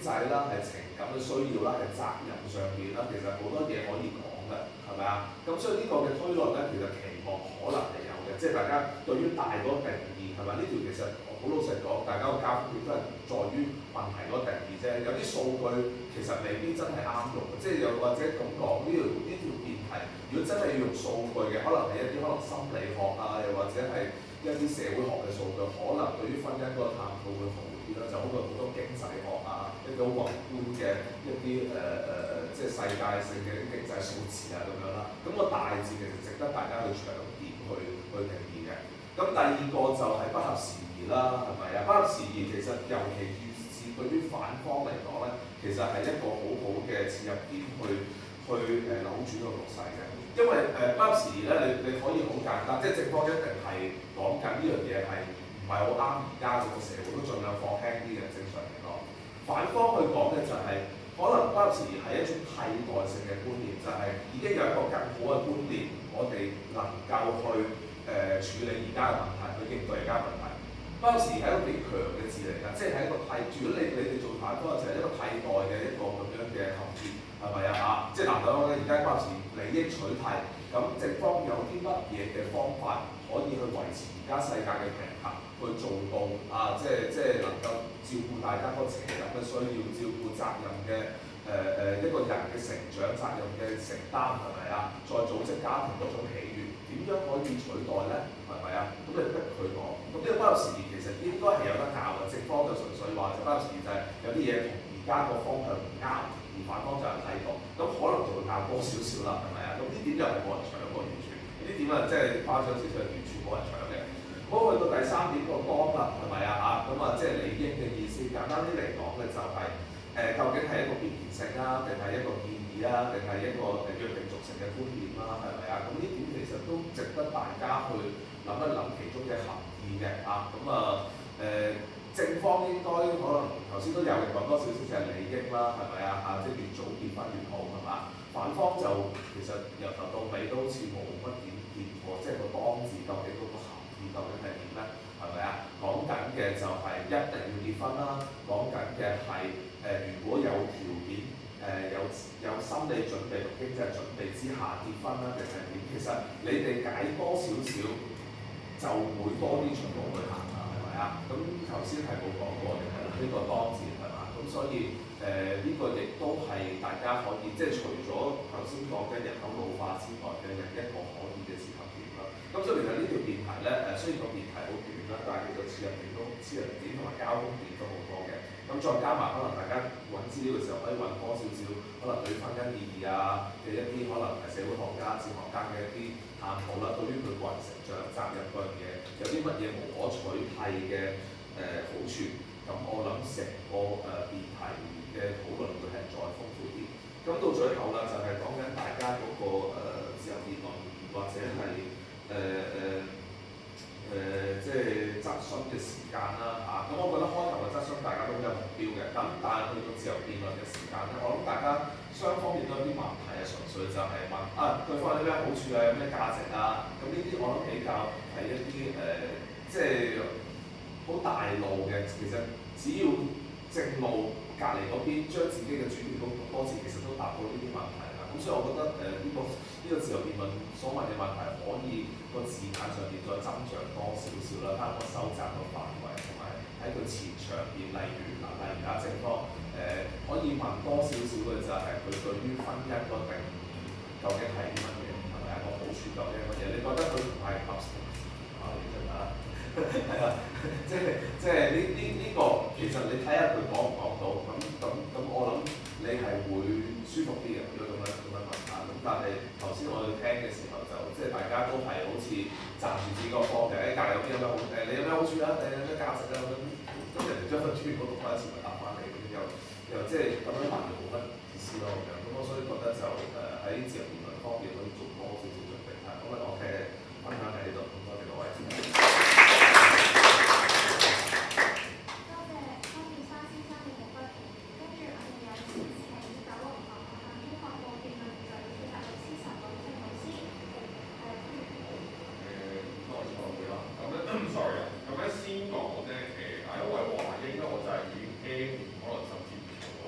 [SPEAKER 8] 濟啦，係情感嘅需要啦，係責任上邊啦，其實好多嘢可以講嘅，係咪啊？咁所以呢個嘅推論咧，其實期望可能係有嘅，即係大家對於大嗰個定義係咪？呢條其實好老實講，大家個交鋒亦都係在於問題嗰個定義啫。有啲數據其實未必真係啱用嘅，即係又或者咁講呢條辯題，如果真係要用數據嘅，可能係一啲可能心理學啊，又或者係一啲社會學嘅數據，可能對於婚姻嗰個探討會好啲啦，就好過好多經濟學啊，一啲好宏觀嘅一啲即係世界性嘅經濟數字啊咁樣啦。咁個大字其實值得大家去長點去定義嘅。咁第二個就係不合時宜啦，係咪啊？不合時宜其實尤其是對於反方嚟講咧，其實係一個好好嘅切入點去扭轉個局勢嘅。因為不合時宜咧，你可以好簡單，即係正方一定係講緊呢樣嘢係唔係好啱而家嗰個社會，都盡量放輕啲嘅正常嚟講。反方去講嘅就係、可能不合時宜係一種替代性嘅觀念，就係、已經有一個更好嘅觀念，我哋能夠去處理而家嘅問題，去應對而家嘅問題。不合時宜係一個幾強嘅字嚟㗎，即係一個替。如果你哋做反方就係一個替代嘅一個咁樣嘅含義，係咪啊？即係嗱，我覺得而家不合時宜利益取替，咁正方有啲乜嘢嘅方法可以去維持而家世界嘅平衡，去做到即係能夠照顧大家嗰個情感嘅需要，照顧責任嘅一個人嘅成長、責任嘅承擔，係咪啊？再組織家庭嗰種喜悅，點樣可以取代咧？係咪啊？咁你逼佢講，咁呢個不合時宜其實應該係有得教嘅。正方就純粹話就不合時宜就係有啲嘢同而家個方向唔啱，而反方就係睇到，咁可能就會教多少少啦，係咪啊？咁呢點又係冇人搶過完全，呢點啊即係花咗少少完全冇人搶嘅。咁去到第三點個當啦，係咪啊？咁啊即係理應嘅意思，簡單啲嚟講嘅就係、究竟係一個必然性啊，定係一個建議啊，定係一個約定俗成嘅觀念啦，係咪啊？咁呢點其實都值得大家去諗一諗其中嘅含義嘅正方應該可能頭先都有嘅講多少少就係利益啦，係咪啊？即係越早結婚越好，係嘛？反方就其實由頭到尾都好似冇乜點見過，即係個當字究竟嗰個含義究竟係點咧？係咪啊？講緊嘅就係一定要結婚啦，講緊嘅係如果有條件有心理準備同經濟準備之下結婚啦，定係點？其實你哋解多少少就會多啲出路去行啦，係咪啊？咁頭先係冇講過嘅係啦，呢個當字係嘛？咁所以呢個亦都係大家可以即係除咗頭先講嘅人口老化之外嘅另一個可以嘅切入點啦。咁所以其實呢條辯題咧雖然個辯題好短啦，但係其實切入點同埋交鋒點都好多嘅。咁再加埋可能大家揾資料嘅時候可以揾多少少可能對婚姻意義嘅一啲可能係社會學家、哲學家嘅一啲探討啦，對於佢個人成長、責任嗰樣嘢有啲乜嘢無可取替嘅好處。咁我諗成個辯題嘅討論會係再豐富啲。咁到最後啦，就係講緊大家嗰個自由辯論或者係即係質詢嘅時間啦嚇。咁我覺得開頭嘅質詢大家都好有目標嘅。咁但係去到自由辯論嘅時間咧，我諗大家雙方面都有啲問題係純粹就係問對方有啲咩好處啊，有咩價值啊。咁呢啲我諗比較係一啲即係好大路嘅，其實只要正路隔離嗰邊將自己嘅主權多次，其實都答到呢啲問題啦。咁所以我覺得呢個自由辯論所問嘅問題，可以個字眼上邊再增長多少少啦，睇下我收窄個範圍，同埋喺佢前場邊，例如正方可以問多少少嘅就係佢對於婚姻個定義究竟係啲乜嘢，係咪個好處究竟係乜嘢？你覺得佢唔係合適係啊，即係呢個其實你睇下佢講唔講到，咁我諗你係會舒服啲嘅，如果咁樣問下。咁但係頭先我哋聽嘅時候就即係大家都係好似站住自己個方嘅，隔離有邊有咩好你有咩好處啊？你有咩價值啊？咁人哋將份專業嗰度講一次咪答翻你，又即係咁樣問就冇乜意思咯咁樣。咁我所以覺得就喺自由辯論方面可以做多少少準備嚇。咁我嘅分享喺呢度，咁多謝各位。
[SPEAKER 9] 先講咧，因為華英咧，我就係已經可能甚至乎從來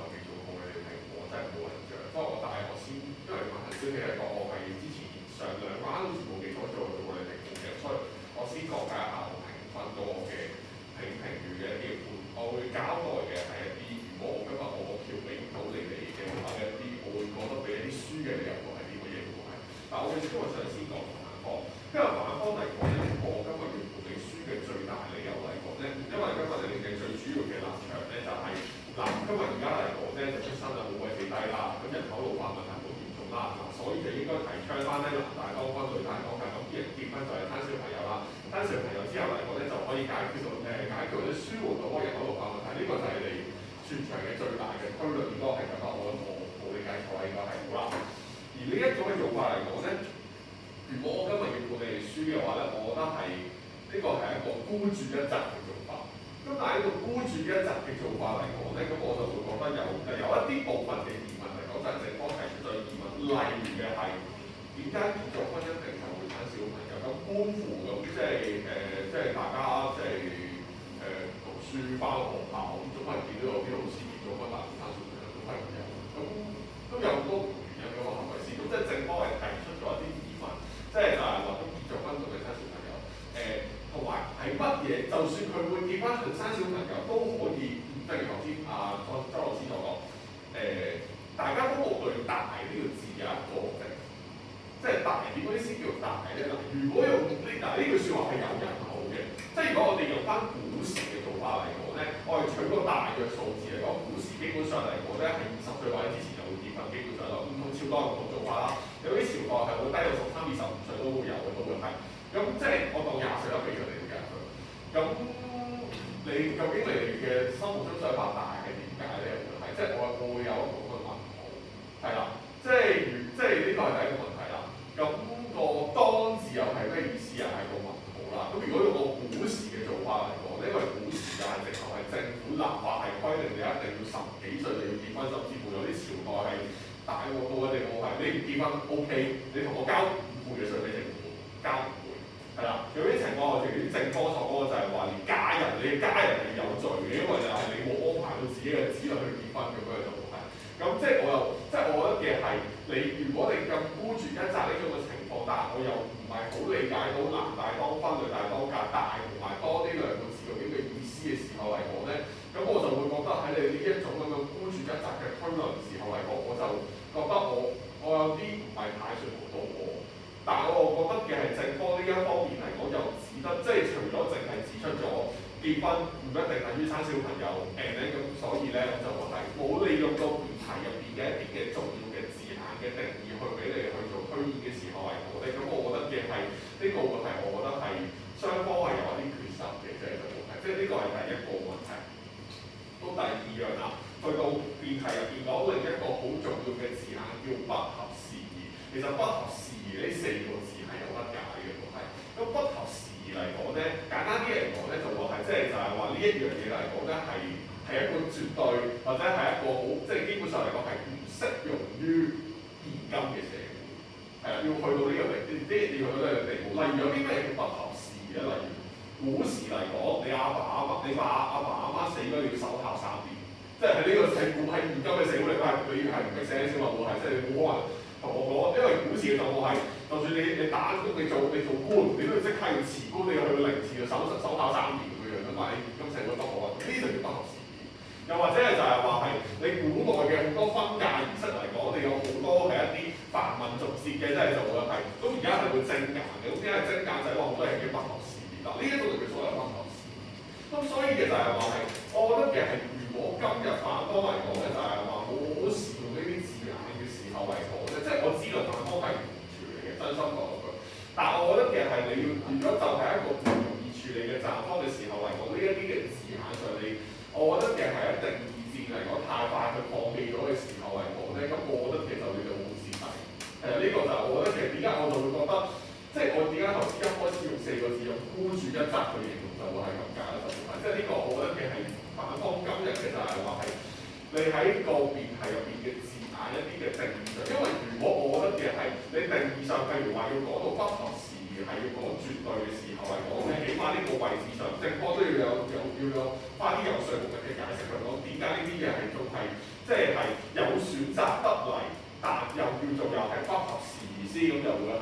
[SPEAKER 9] 其實我係之前上兩關好似冇記錯做過你評估嘅，所以我先講解一下我評分嗰個嘅評語嘅一啲嘅判，我會交代嘅係一啲如果我今日我個票俾唔到你哋嘅話嘅一啲，我會覺得俾一啲輸嘅理由係啲乜嘢嘅喎係。但我哋今日想先講反方，因為反方嚟講咧，我今日要判你輸嘅最大理由嚟講咧，因為今日你哋嘅最主要嘅立場咧就係、嗱，今日而家嚟講咧就出生就好鬼死低啦，咁人口老化問題好嚴重啦，所以就應該提倡翻咧男大當婚女大當嫁，咁啲人結婚就係生小朋友啦，生小朋友之後嚟講咧就可以解決到解決或者舒緩到嗰個人口老化問題，呢、個就係你全場嘅最大嘅推論，應該係咁啦，我冇理解錯應該係好啦。而呢一種嘅做法嚟講咧，如果我今日要判你哋輸嘅話咧，我覺得係呢個係一個孤注一擲嘅做法。咁但係呢個孤注一擲嘅做法嚟講咧，咁我就會覺得有一啲部分嘅疑問嚟講，就係正方提出咗疑問，例如嘅係點解結咗婚一定係會產小朋友？咁觀乎咁即係大家即係讀書翻學校咁，總係見到有啲老師結咗婚但係唔生小朋友都係咁樣，咁都有好多原因嘅嘛，係咪先？咁即係正方係提出咗一啲疑問，即係就係話咁結咗婚同佢生小朋友同埋係乜嘢？就算佢會結婚同生小朋友都可以，即係頭先周老師所講，大家都冇對大呢個字有一個定，即係大點嗰啲先叫大咧。嗱，如果用呢句説話係有人口嘅，即係如果我哋用翻古時嘅做法嚟講咧，我哋取個大嘅數字嚟講，古時基本上嚟講咧係20歲或者之前就會結婚，基本上就唔同朝代唔同做法啦。有啲朝代係會低到13、25歲都會有嘅，都會係。咁即係我當20歲都俾咗你嘅佢。咁你究竟你哋嘅心目中想法大係點解咧？係即係我會有一個咁嘅問號，係啦，即係呢個係第一個問題啦。咁個當字又係咩意思啊？係個問號啦。咁如果用個古時嘅做法嚟講，因為古時就係直頭係政府立法係規定你一定要10幾歲就要結婚，甚至乎有啲朝代係大過到一定我係你唔結婚 OK， 你同我交5倍嘅稅俾政府，交5倍。係啦，有啲情況我哋啲正方所講嘅就係話，連家人你嘅家人係有罪嘅，因為就係你冇安排到自己嘅子女去結婚咁樣就係。咁即係我覺得嘅係你，如果你咁孤注一擲呢種嘅情況，但係我又唔係好理解到男大當婚女大當嫁大同埋當呢兩個字究竟嘅意思嘅時候嚟講咧，咁我就會覺得喺你呢一種咁嘅孤注一擲嘅推論時候嚟講，我就覺得我有啲唔係太說服到我。但係我覺得嘅係正方呢一方面嚟講，又指得即係除咗淨係指出咗結婚唔一定等於生小朋友，咁所以咧我就話係冇利用到辯題入邊嘅一啲嘅重要嘅字眼嘅定義去俾你去做推演嘅時候嚟講咧，咁我覺得嘅係呢個會係我覺得係雙方係有一啲缺失嘅，即係呢個係第一個問題。到第二樣啦，去到辯題入邊講另一個好重要嘅字眼叫不合時宜，其實不合時宜呢4個字係有得解嘅，都係。咁不合時宜嚟講咧，簡單啲嚟講咧，就話係就係話呢一樣嘢嚟講咧係一個絕對或者係一個好即係基本上嚟講係唔適用於現今嘅社會。要去到呢個地，要去到呢個地步。例如有啲咩叫不合時宜咧？例如古時嚟講，你阿爸阿媽死咗，你要守孝3年，即係喺呢個社會喺現今嘅社會嚟講係你係唔係寫小朋友係即係你冇可能同我講，因為古時嘅狀況係，就算你打工你做官，你都要即刻要辭官，你要去凌遲要守孝3年咁樣，咁但係你現今社會不可能，呢就叫不合時宜。又或者係就係話係你古代嘅好多婚嫁儀式嚟講，你有好多係一啲繁文縟節嘅，即係就會係咁而家係會徵嫁嘅，咁點解徵嫁就係話好多人叫不合時宜嗱，呢一種就叫所謂不合時宜。咁所以其實係話係，我覺得其實係如果今日反方嚟講咧，就係話好少用呢啲字眼嘅時候嚟講咧，即係我知道反方係唔處理嘅，真心講一句。但係我覺得其實係你要，如果就係一個唔容易處理嘅站方嘅時候嚟講，呢一啲嘅字眼上你。我覺得其實係一定意戰嚟講，太快去放棄咗嘅時候嚟講咧，咁我覺得其實你哋好蝕底。呢個就係我覺得其實點解我就會覺得，即係我點解頭先一開始用4個字用孤注一擲去形容就會係咁解啦，就係即係呢個我覺得嘅係反方今日其實係話係你喺個辯題入邊嘅字眼一啲嘅定義上，因為如果我覺得嘅係你定義上，譬如話要講到不合時宜係要講絕對嘅時候嚟講咧，起碼呢個位置上正方都要有花啲有說服力嘅解釋去講點解呢啲嘢係仲係即係有選擇得嚟，但又叫做又係不合時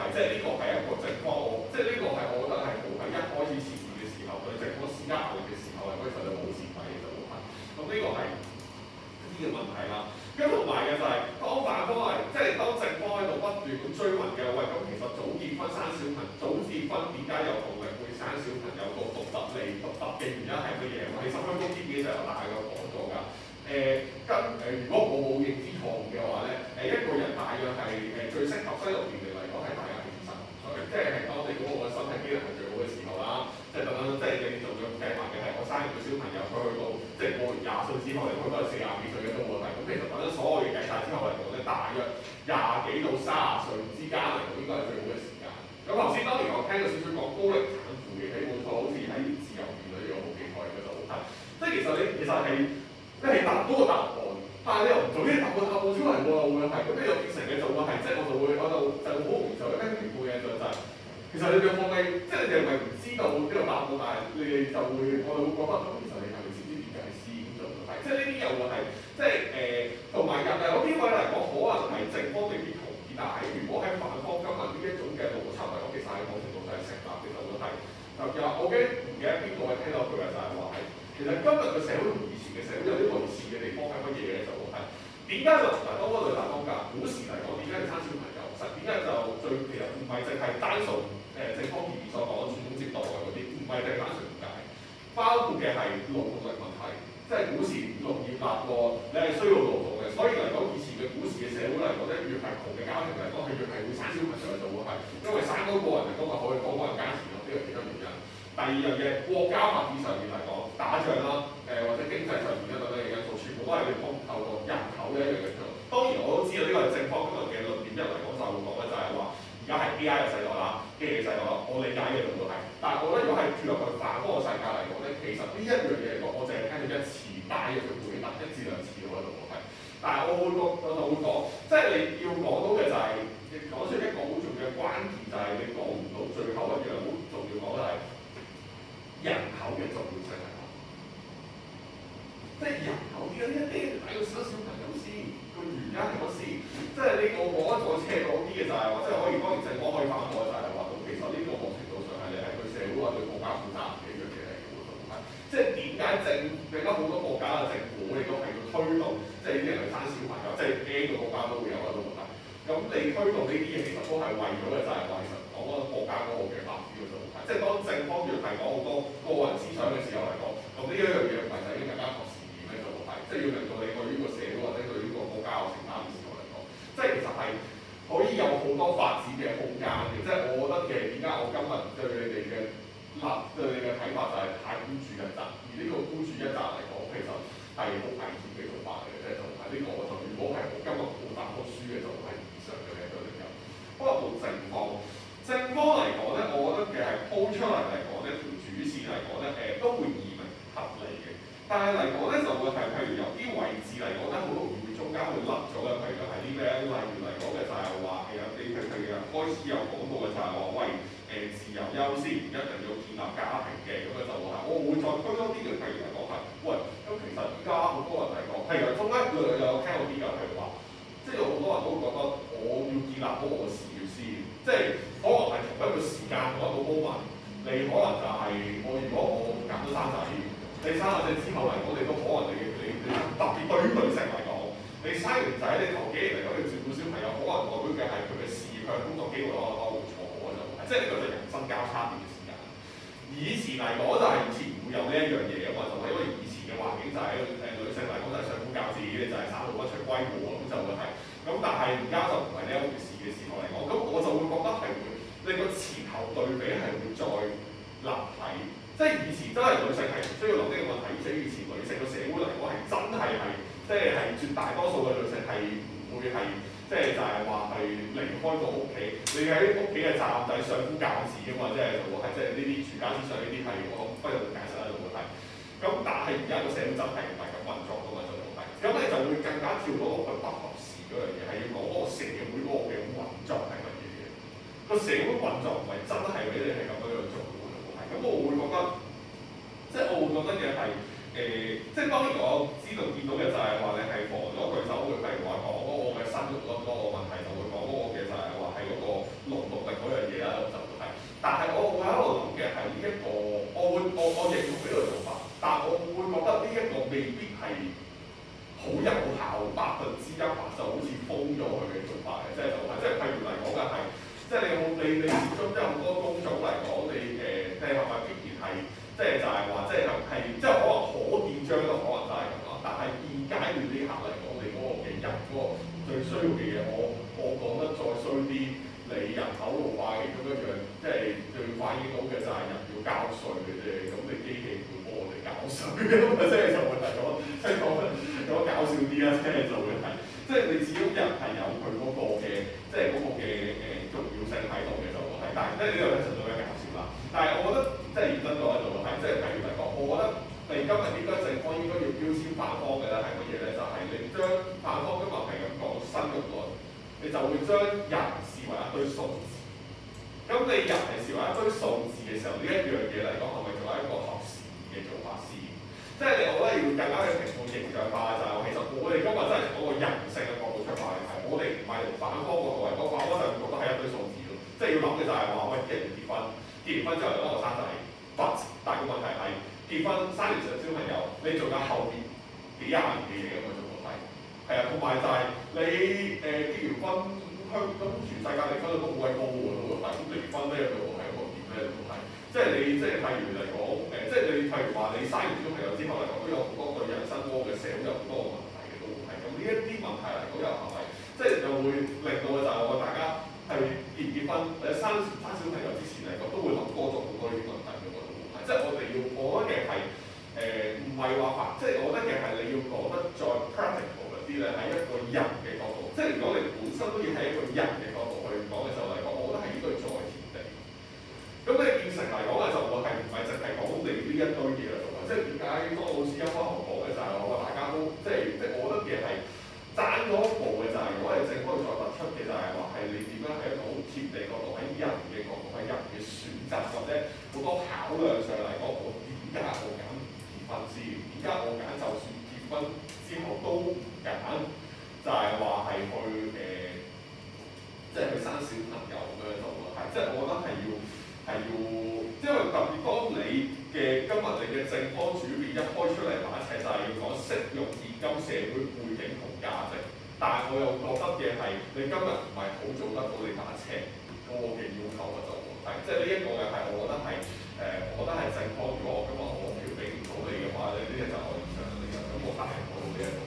[SPEAKER 9] 係即係呢個係一個政方，即係呢個係我覺得係好喺一開始前面嘅時候對政府施壓力嘅時候係可以實在冇事費嘅就會係，咁呢個係呢個問題啦。咁同埋嘅就係當反方係即係當政方喺度不斷咁追問嘅，喂咁其實早結婚生小朋友，早結婚點解有動力會生小朋友？個獨特嘅原因係乜嘢？其實香港呢幾日有大概講咗㗎。如果我冇認知錯誤嘅話咧，一個人大約係最適合生育年齡嚟講係大約50歲，即係當你嗰個身體機能係最好嘅時候啦。即係等等，即係你仲要計埋嘅係我生完個小朋友，佢去到即係過完20歲之後嚟講，都係40幾歲嘅都冇問題。咁其實等等所有嘅計晒之後嚟講咧，大約20幾到30歲之間嚟講應該係最好嘅時間。咁頭先當然我聽到少少講高齡產婦嘅，喺冇錯，好似喺自由園裏有冇記錯嘅就好睇。即係其實你係答到個答案，但係你又唔做呢啲答案出嚟喎，會係咁你又變成嘅就會係，即係我就好容易就會跟住背嘅就係，其實你哋放低，即係你哋係咪唔知道呢個答案，但係你哋就會我哋會覺得咁，其實你係咪知唔知點解先咁就會係，即係呢啲又會係，即係同埋有啲位嚟講，可能係正方未必同意，但係如果喺反方今日呢一種嘅邏輯嚟講，其實喺某程度上係成立嘅，就會係我記得唔記得邊個係聽到佢嘅就係話係。其實今日嘅社會同以前嘅社會有啲類似嘅地方係乜嘢咧？就係點解就唔係當嗰類大當家？古時嚟講，點解要生小朋友？實點解就其實唔係淨係單純正方面所講傳宗接代嗰啲，唔係淨係單純咁解，包括嘅係勞動力問題。即係古時農業立國，你係需要勞動嘅，所以嚟講以前嘅古時嘅社會嚟講咧，越係窮嘅家庭嚟講，係越係會生小朋友就會係，因為生多個人嚟講咪可以多個人耕田咯，呢個其中原因。第二樣嘢，國家發展上面嚟講，打仗啦，或者經濟上面等等嘅因素，全部都係你透過人口嘅一樣嘅做。當然我都知道呢個係正方今日嘅論點，一嚟講就會講咧就係話，而家係 AI 嘅世代啦，機器嘅世代啦，我理解嘅度都係。但係我覺得如果係跳入去反方嘅世界嚟講咧，其實呢一樣嘢嚟講，我淨係聽到一次，大約佢回答1至2次我喺度係。但係我就會講，即係你要講到嘅就係、講出一個好重要嘅關鍵，就係你講唔到最後一樣好重要講就係。人口嘅重要性係乜？即係人口點解呢啲喺度生小朋友先？個原因係乜先？即係呢個我覺得再車講啲嘅就係話，即係可以當然政府可以反駁就係話，咁其實呢個某程度上係你係對社會或對國家負責任嘅一樣嘢嚟嘅喎，係。即係點解而家好多國家嘅政府你都係要推動，即係呢啲人去生小朋友，即係呢個國家都會有嘅都會係。咁你推動呢啲嘢其實都係為咗嘅就係話，其實講嗰個國家嗰個嘅發展嘅狀態。即係當正方若係講好多個人思想嘅時候嚟講，咁呢一樣嘢唔係就已經更加確實驗咧就係，即係要令到你對呢個社會或者對呢個國家有承擔嘅時候嚟講，即係其實係可以有好多發展嘅空間嘅。即係我覺得嘅點解我今日對你哋嘅對你嘅睇法就係太孤注一擲，而呢個孤注一擲嚟講，其實係好危險嘅做法嚟嘅，即係就係呢個我就如果係我今日冇答到書嘅就係以上嘅一個理由。不過冇正方嚟講咧，我覺得嘅係鋪出嚟嚟講咧，條主線嚟講咧，都會易明合理嘅。但係嚟講咧，就會係譬如有啲位置嚟講咧，好容易會中間會甩咗嘅。譬如係啲咩？例如嚟講嘅就係話有啲譬如開始有講到嘅就係話，喂自由優先，唔一定要建立家庭嘅。咁咧就係我會再推多啲嘅。譬如嚟講係，喂咁其實而家好多人嚟講，譬如中間有聽過啲嘅，譬如話，即係好多人都覺得我要建立好我嘅事業先，即係。可能係同一個時間同一個 moment，你可能就係如果我揀咗生仔，你生咗仔之後嚟講，你都可能你特別對於女性嚟講，你生完仔你頭幾年嚟講你照顧小朋友，可能代表嘅係佢嘅事業、佢嘅工作機會可能都會錯嘅就係，即係呢個就人生交叉點嘅時間。以前嚟講就係以前唔會有呢一樣嘢啊嘛，就係因為以前嘅環境就係女性嚟講就係相夫教子，你就係生到不出歸和咁就會係。咁但係而家就唔係呢一回事嘅時候嚟講，咁我就會覺得係會你個前後對比係會再立體，即係以前真係女性係唔需要諗呢個問題，而且以前女性嘅社會嚟講係真係即係絕大多數嘅女性係唔會係即係就係話係離開咗屋企，你喺屋企嘅責任就係相夫教子啊嘛，即係就會係即係呢啲儒家思想呢啲係我不用解釋啦，就會係。咁但係而家個社會真係唔係咁運作㗎嘛，就會係。咁你就會更加跳到落去不合時嗰樣嘢，係要講嗰個社會嗰個嘅運作係乜嘢嘅。個社會運作唔係真係俾你係咁樣做嘅喎，係。咁我會覺得，即係我會覺得嘅係即係當然我知道見到嘅就係話你係防咗佢就會譬如話講嗰個嘅生育率嗰個問題，就會講嗰個嘅就係話係嗰個勞動力要嘅嘢，我講得再衰啲，你人口老化其中一樣，即係最反映到嘅就係人要交稅嘅啫。咁你機器會幫我哋交稅，咁啊即係就會係講即係講搞笑啲啦，即係就會係，即係你始終人係有佢嗰個嘅，即係嗰個嘅重要性喺度嘅就會係，但係即係呢個咧純粹嘅搞笑啦。但係我覺得即係認真講喺度係，即係譬如嚟講，我覺得。你今日應該政方應該要標籤犯科嘅咧係乜嘢咧？就係、是、你將犯科今日係咁講生育率，你就會將人視為一堆數字。咁你人係視為一堆數字嘅時候，呢一樣嘢嚟講係咪仲係一個合時嘅做法先？即係你我覺得要更加嘅情況形象化就係、是，其實我哋今日真係從嗰個人性嘅角度出發嚟睇，我哋唔係從犯科角度嚟講，犯科就覺得係一堆數字咯。即係要諗嘅就係話，喂，啲人要結婚，結完婚之後又幫我生仔，但係個問題係。結婚生完成小朋友，你仲有後邊幾廿年嘅嘢咁去做問題，係啊，同埋就係你結完婚咁全世界離婚率都好鬼高喎，都係咁離婚呢一個係一個點咧都係，即係你即係譬如嚟講即係你譬如話你生完小朋友之後嚟講，都有好多對人生嗰個嘅社會有好多個問題嘅都會係，咁呢一啲問題嚟講又係咪即係就會令到嘅就係我大家係結唔結婚或者生小朋友之前嚟講都會諗多咗好多呢啲問題嘅喎。即係我哋要，我覺得嘅係唔係話法，即係我覺得嘅係你要講得再 practical 一啲咧，喺一個人嘅角度。即係如果你本身都要喺一個人嘅角度去講嘅時候嚟講，我覺得係應該再貼地。咁你變成嚟講嘅就會係唔係淨係講你呢一堆嘢嚟做嘅？即係點解當老師一開學講嘅就係話大家都即係我覺得嘅係爭咗一步嘅就係，如果你正可以再突出嘅就係話係你點樣喺一個好貼地角度，喺人嘅角度，喺人嘅選擇或者好多考量上嚟講，我點解我揀結婚先？點解我揀就算結婚之後都唔揀？就係話係去即係去生小朋友咁樣做咯，係即係我覺得係要，因為特別當你嘅今日你嘅政綱主義一開出嚟埋一齊，就係要講適用現今社會背景同價值，但係我又覺得嘅係你今日唔係好做得到你打斜嗰個嘅要求嘅就係，即係呢一個嘅係我覺得係我覺得係政綱。如果我今日我調俾唔到你嘅話咧，呢啲就係我以上呢個咁我答唔到呢一個。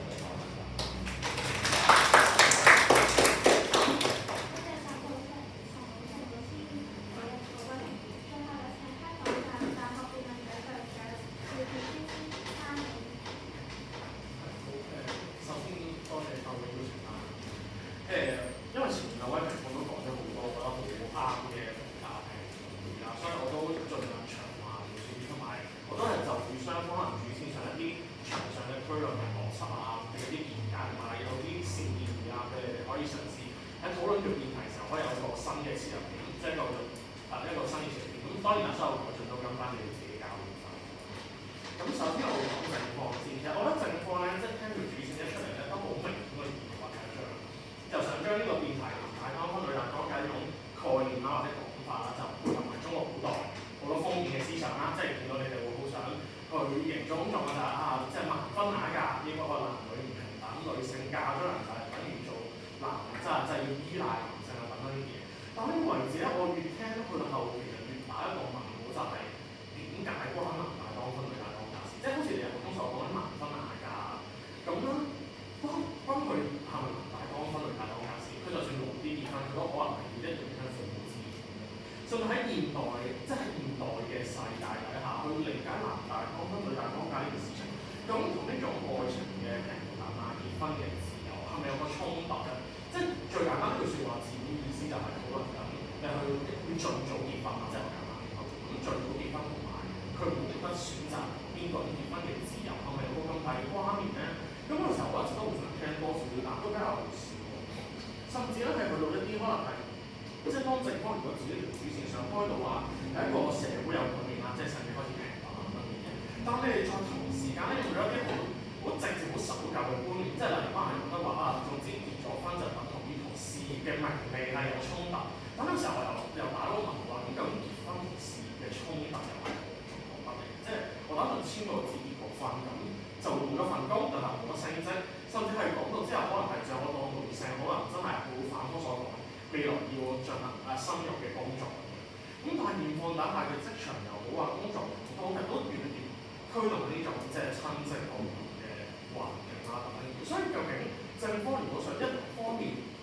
[SPEAKER 3] 因為前面兩位評判都講咗好多，我覺得好啱嘅評語啦，所以我都盡量長話短説啲，同埋我都係就住雙方可能主線上一啲場上嘅推論同邏輯啊，嘅一啲見解同埋有啲小建議啊，俾你哋可以嘗試喺討論條辯題嘅時候，可以有一個新嘅切入點，即係一個新嘅切入點。咁當然啦，所有改進都跟翻你哋自己教練翻。咁首先我會講正方先，其實我覺得正方咧，即係聽條主線一出嚟咧，都好明顯嘅疑惑緊張。就想將呢個辯題男大當婚女大當嫁呢種概念啦或者講法啦，就配合埋中國古代好多封建嘅思想啦，即係見到你哋會好想去營造咁就係即係盲婚啞嫁呢個男女唔平等，女性嫁咗人就係等於做男，即係要依賴男性啊等等呢啲嘢。但呢個位置咧，我越聽去到後其實越打一個問號，就係點解關男大當婚女大當嫁事？即係好似你人通所講啲盲婚啞嫁咁啦，關佢係咪男大當婚女大當嫁事？佢就算老啲結婚，佢都可能係要一樣跟父母之間。甚至喺現代，即係現代嘅世界底下，去理解男大當婚女大當嫁呢件事情，咁同呢種愛情嘅平等啊、結婚嘅自由係咪有個衝突咧？即係最簡單一句説話，字面意思就係討論緊你去盡早結婚啊，即係我簡單啲講，咁盡早結婚同埋佢冇得選擇邊個結婚嘅自由，係咪有個咁大嘅關聯咧？咁嗰個時候我一直都好想聽多少少，但都比較少。甚至咧係去到一啲可能係，即係當正方如果自己條主線上開到話係一個社會有改變啦，即係甚至開始平等啊等等嘅嘢，但你哋在同時間咧用咗一啲好直接、好守舊嘅觀念，即係例如可能係覺得話總之結咗婚就等同於同事業嘅名利係有衝突。咁有時候又打個問號話，咁究竟結婚同事業嘅衝突又係何種乜嘢？即係我打算簽個字結個婚咁，就會冇咗份工，但係冇咗升職，甚至係講到之後可能係仲有好多女性，可能真係好反方所講，未來要進行生育嘅工作。咁但係現況底下嘅職場又好啊，工作都係都越嚟越驅動呢種即係親戚共同嘅環境啦等等。所以究竟正方如果想一方面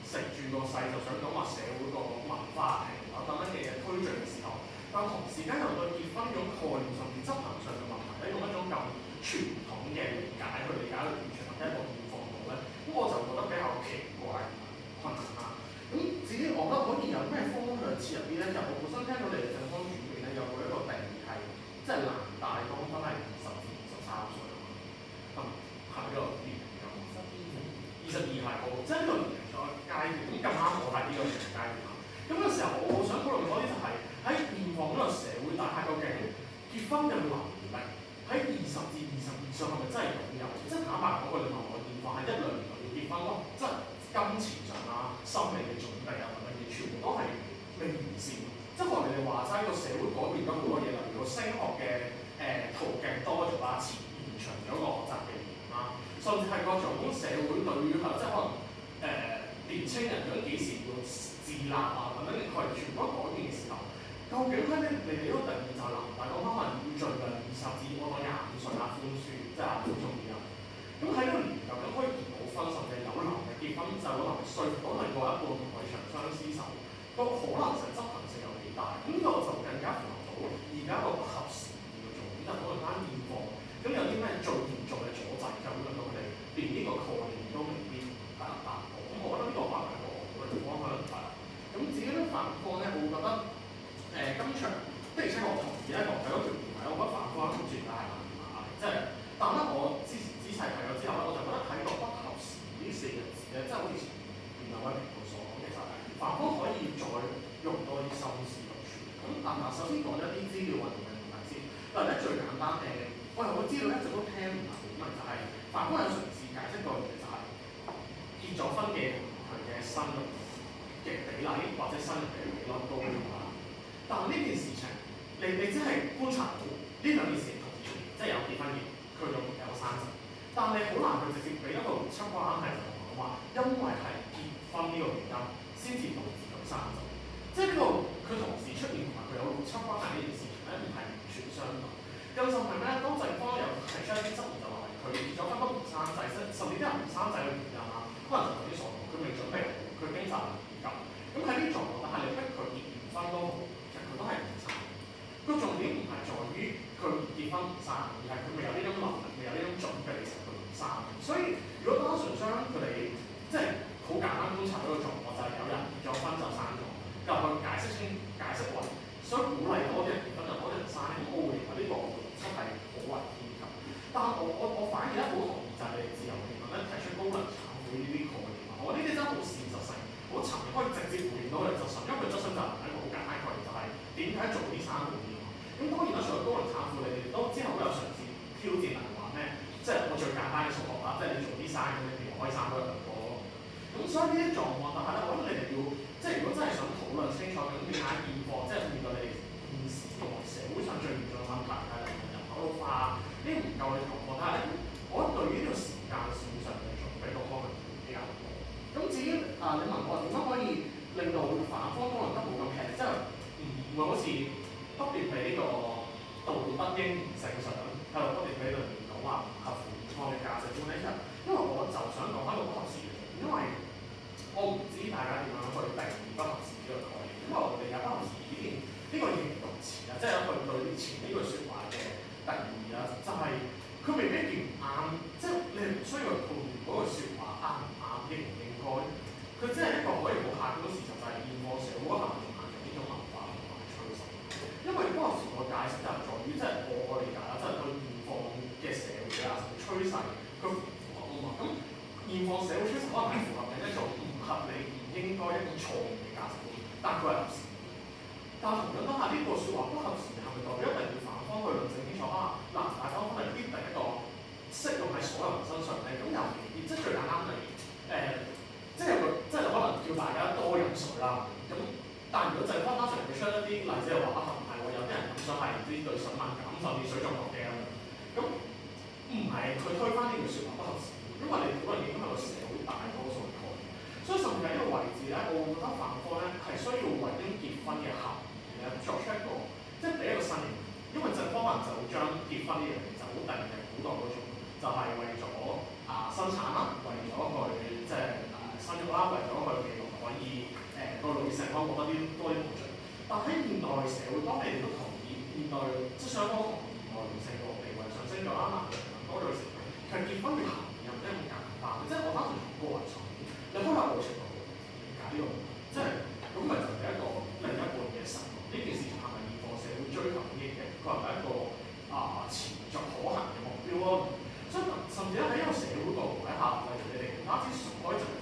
[SPEAKER 10] 係好即係呢個年齡咗階段，咁咁啱我係呢個年齡階段。咁嘅時候，我想討論多啲就係喺現況呢個社會大下究竟結婚嘅能力喺20至22歲係咪真係擁有？即係坦白講句，你問我現況係1、2年要結婚咯，即係金錢上啊、心理嘅準備啊等等嘢，全部都係未完善。即係可能你哋話齋個社會改變咗好多嘢，例如個升學嘅途徑多咗啦，延長咗個學習嘅年啦，甚至係各種社會對於即係可能年青人究竟幾時要自立啊等等嘅概念全部都改變嘅時候，究竟喺你哋呢個定義就係男大講翻可能要盡量20至我講25歲啊寬恕，即係寬鬆啲啊。咁喺呢個年究竟可以結到婚，甚至有能力結婚，就有能力說服到另外一半同佢長相廝守，個可能性執行性有幾大？咁呢個就更加符合到而家個不合時宜嘅重點，就討論翻現況。咁有啲咩最嚴重嘅阻滯，就會令到佢哋連呢個概念都未必達到。咁我覺得呢個可能係一個好嘅方向係啦。咁至於咧反方咧，我會覺得今場的而且確我同意咧講係嗰條唔係，我覺得反方咧絕對係難碼嘅，即係但係咧我之前仔細睇咗之後咧，我就覺得喺個不合時呢4個字咧，即係好似前面兩位評論所講，其實反方可以再用多啲心思去處理。咁但係首先講一啲資料運用嘅問題先。嗱咧最簡單我知道一直都聽唔明嘅問題就係法官有嘗試解釋個嘢就係結咗婚嘅佢嘅生育嘅比例或者生育嘅比率高啲啦。但係呢件事情你只係觀察到呢兩件事同時出現，即係有結婚嘅佢有生仔，但係好難去直接俾一個邏輯關係就同我話，因為係結婚呢個原因先至導致佢生仔，即係呢個佢同時出現同埋佢有邏輯關係呢件事情咧，唔係完全相同。更甚係咩咧？當正方又提出一啲質疑，就話佢結咗婚都唔生仔，甚至啲人唔生仔嘅原因啦，可能就頭先所講，佢未準備好，佢經濟唔夠。咁喺呢啲狀況底下，你逼佢結完婚都好，其實佢都係唔生。個重點唔係在於佢結婚唔生，而係佢未有呢種能力，未有呢種準備嘅時候佢唔生。所以如果單純將佢哋即係好簡單觀察到個狀況，就係有人結咗婚就生咗，就去解釋為想鼓勵多啲人結婚就多啲人生，咁我會認為呢個真係好為偏激。但係我反而咧好同意就係你哋自由評論咧提出高能產婦呢啲概念，我呢啲真係好現實性，好尋日可以直接回應到佢質詢，因為佢質詢就係一個好簡單概念，就係點解做啲生好啲。咁當然啦，除咗高能產婦，你哋都之後都有嘗試挑戰人話咩？即係我最簡單嘅數學啦，即係你做啲生咁，你譬如可以生多1、2個咯。咁所以呢啲狀況，但係咧，我覺得你哋要即係如果真係想討論清楚咁點解現況，即係面對你哋現時嘅社會上最嚴重嘅問題係人口老化呢唔夠嘅狀況，但係咧，我覺得對於呢個時間線上嘅準備嗰方面比較多。咁至於你問我點樣可以令到反方討論得冇咁劇烈，即係唔會好似不斷俾呢個道德應唔正常喺度不斷俾論講話唔合乎我嘅價值觀咧，因為我就想講翻個不合時嘅，因為我唔知大家點樣去定義不合時呢個概念，因為我哋有不合時呢個形容詞啊，即係有佢對前呢句説話嘅定義啊，就係佢未必一件唔啱，即係你唔需要判斷嗰句説話啱唔啱，應唔應該，佢只係一個可以好客觀嘅事實，就係現況社會可能仲行緊呢種文化同埋趨勢。因為不合時個解釋就係在於，即係我理解啦，即係對現況嘅社會啊趨勢，佢符合啊嘛。咁現況社會趨勢可能係符合緊一種唔合理、唔應該一種錯誤嘅價值觀，但佢係合時。但同樣當下呢個説話不合時，係咪代表一定要反方去論證清楚啊？嗱，大家可能必定一個適用喺所有人身上咧，咁又未必，即係最簡單係即係有個即係可能叫大家多飲水啦。咁但係如果就係單純佢出一啲例子，又話唔係喎，有啲人飲水係唔知對水敏感，甚至水腫落嘅咁唔係佢推翻呢句説話不合時，因為你可能影響個社會大多數嘅概念。所以甚至喺呢個位置咧，我會覺得反方咧係需要為咗結婚嘅含義咧作出一個即係俾一個新嘅，因為正方人就將結婚呢樣嘢就好定嘅古代嗰種，就係為咗生產啦，為咗佢即係生育啦，為咗佢未來可以個女性可以獲得啲多啲保障。但喺現代社會，當你哋都同意現代即係雙方同意現代女性個地位上升咗啦，男女平等多咗嘅時候，其實結婚嘅含義又唔係咁簡單，即係我單純從個人層面。你可能冇程度理解呢個問題，即係咁咪就係一個另一半嘅神咯。呢件事情係咪現代社會追求嘅嘢？佢係咪一個持續可行嘅目標咯？所以甚至喺一個社會角度底下，例如你哋唔單止可以就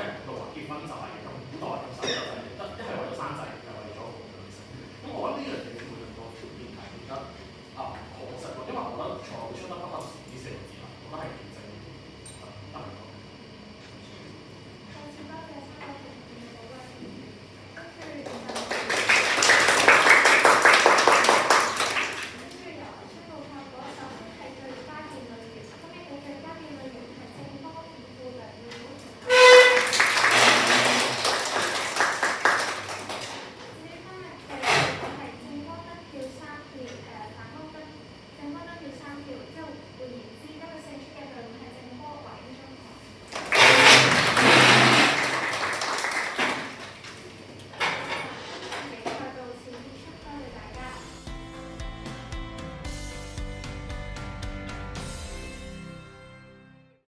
[SPEAKER 10] 係度話結婚就係咁古代咁實際。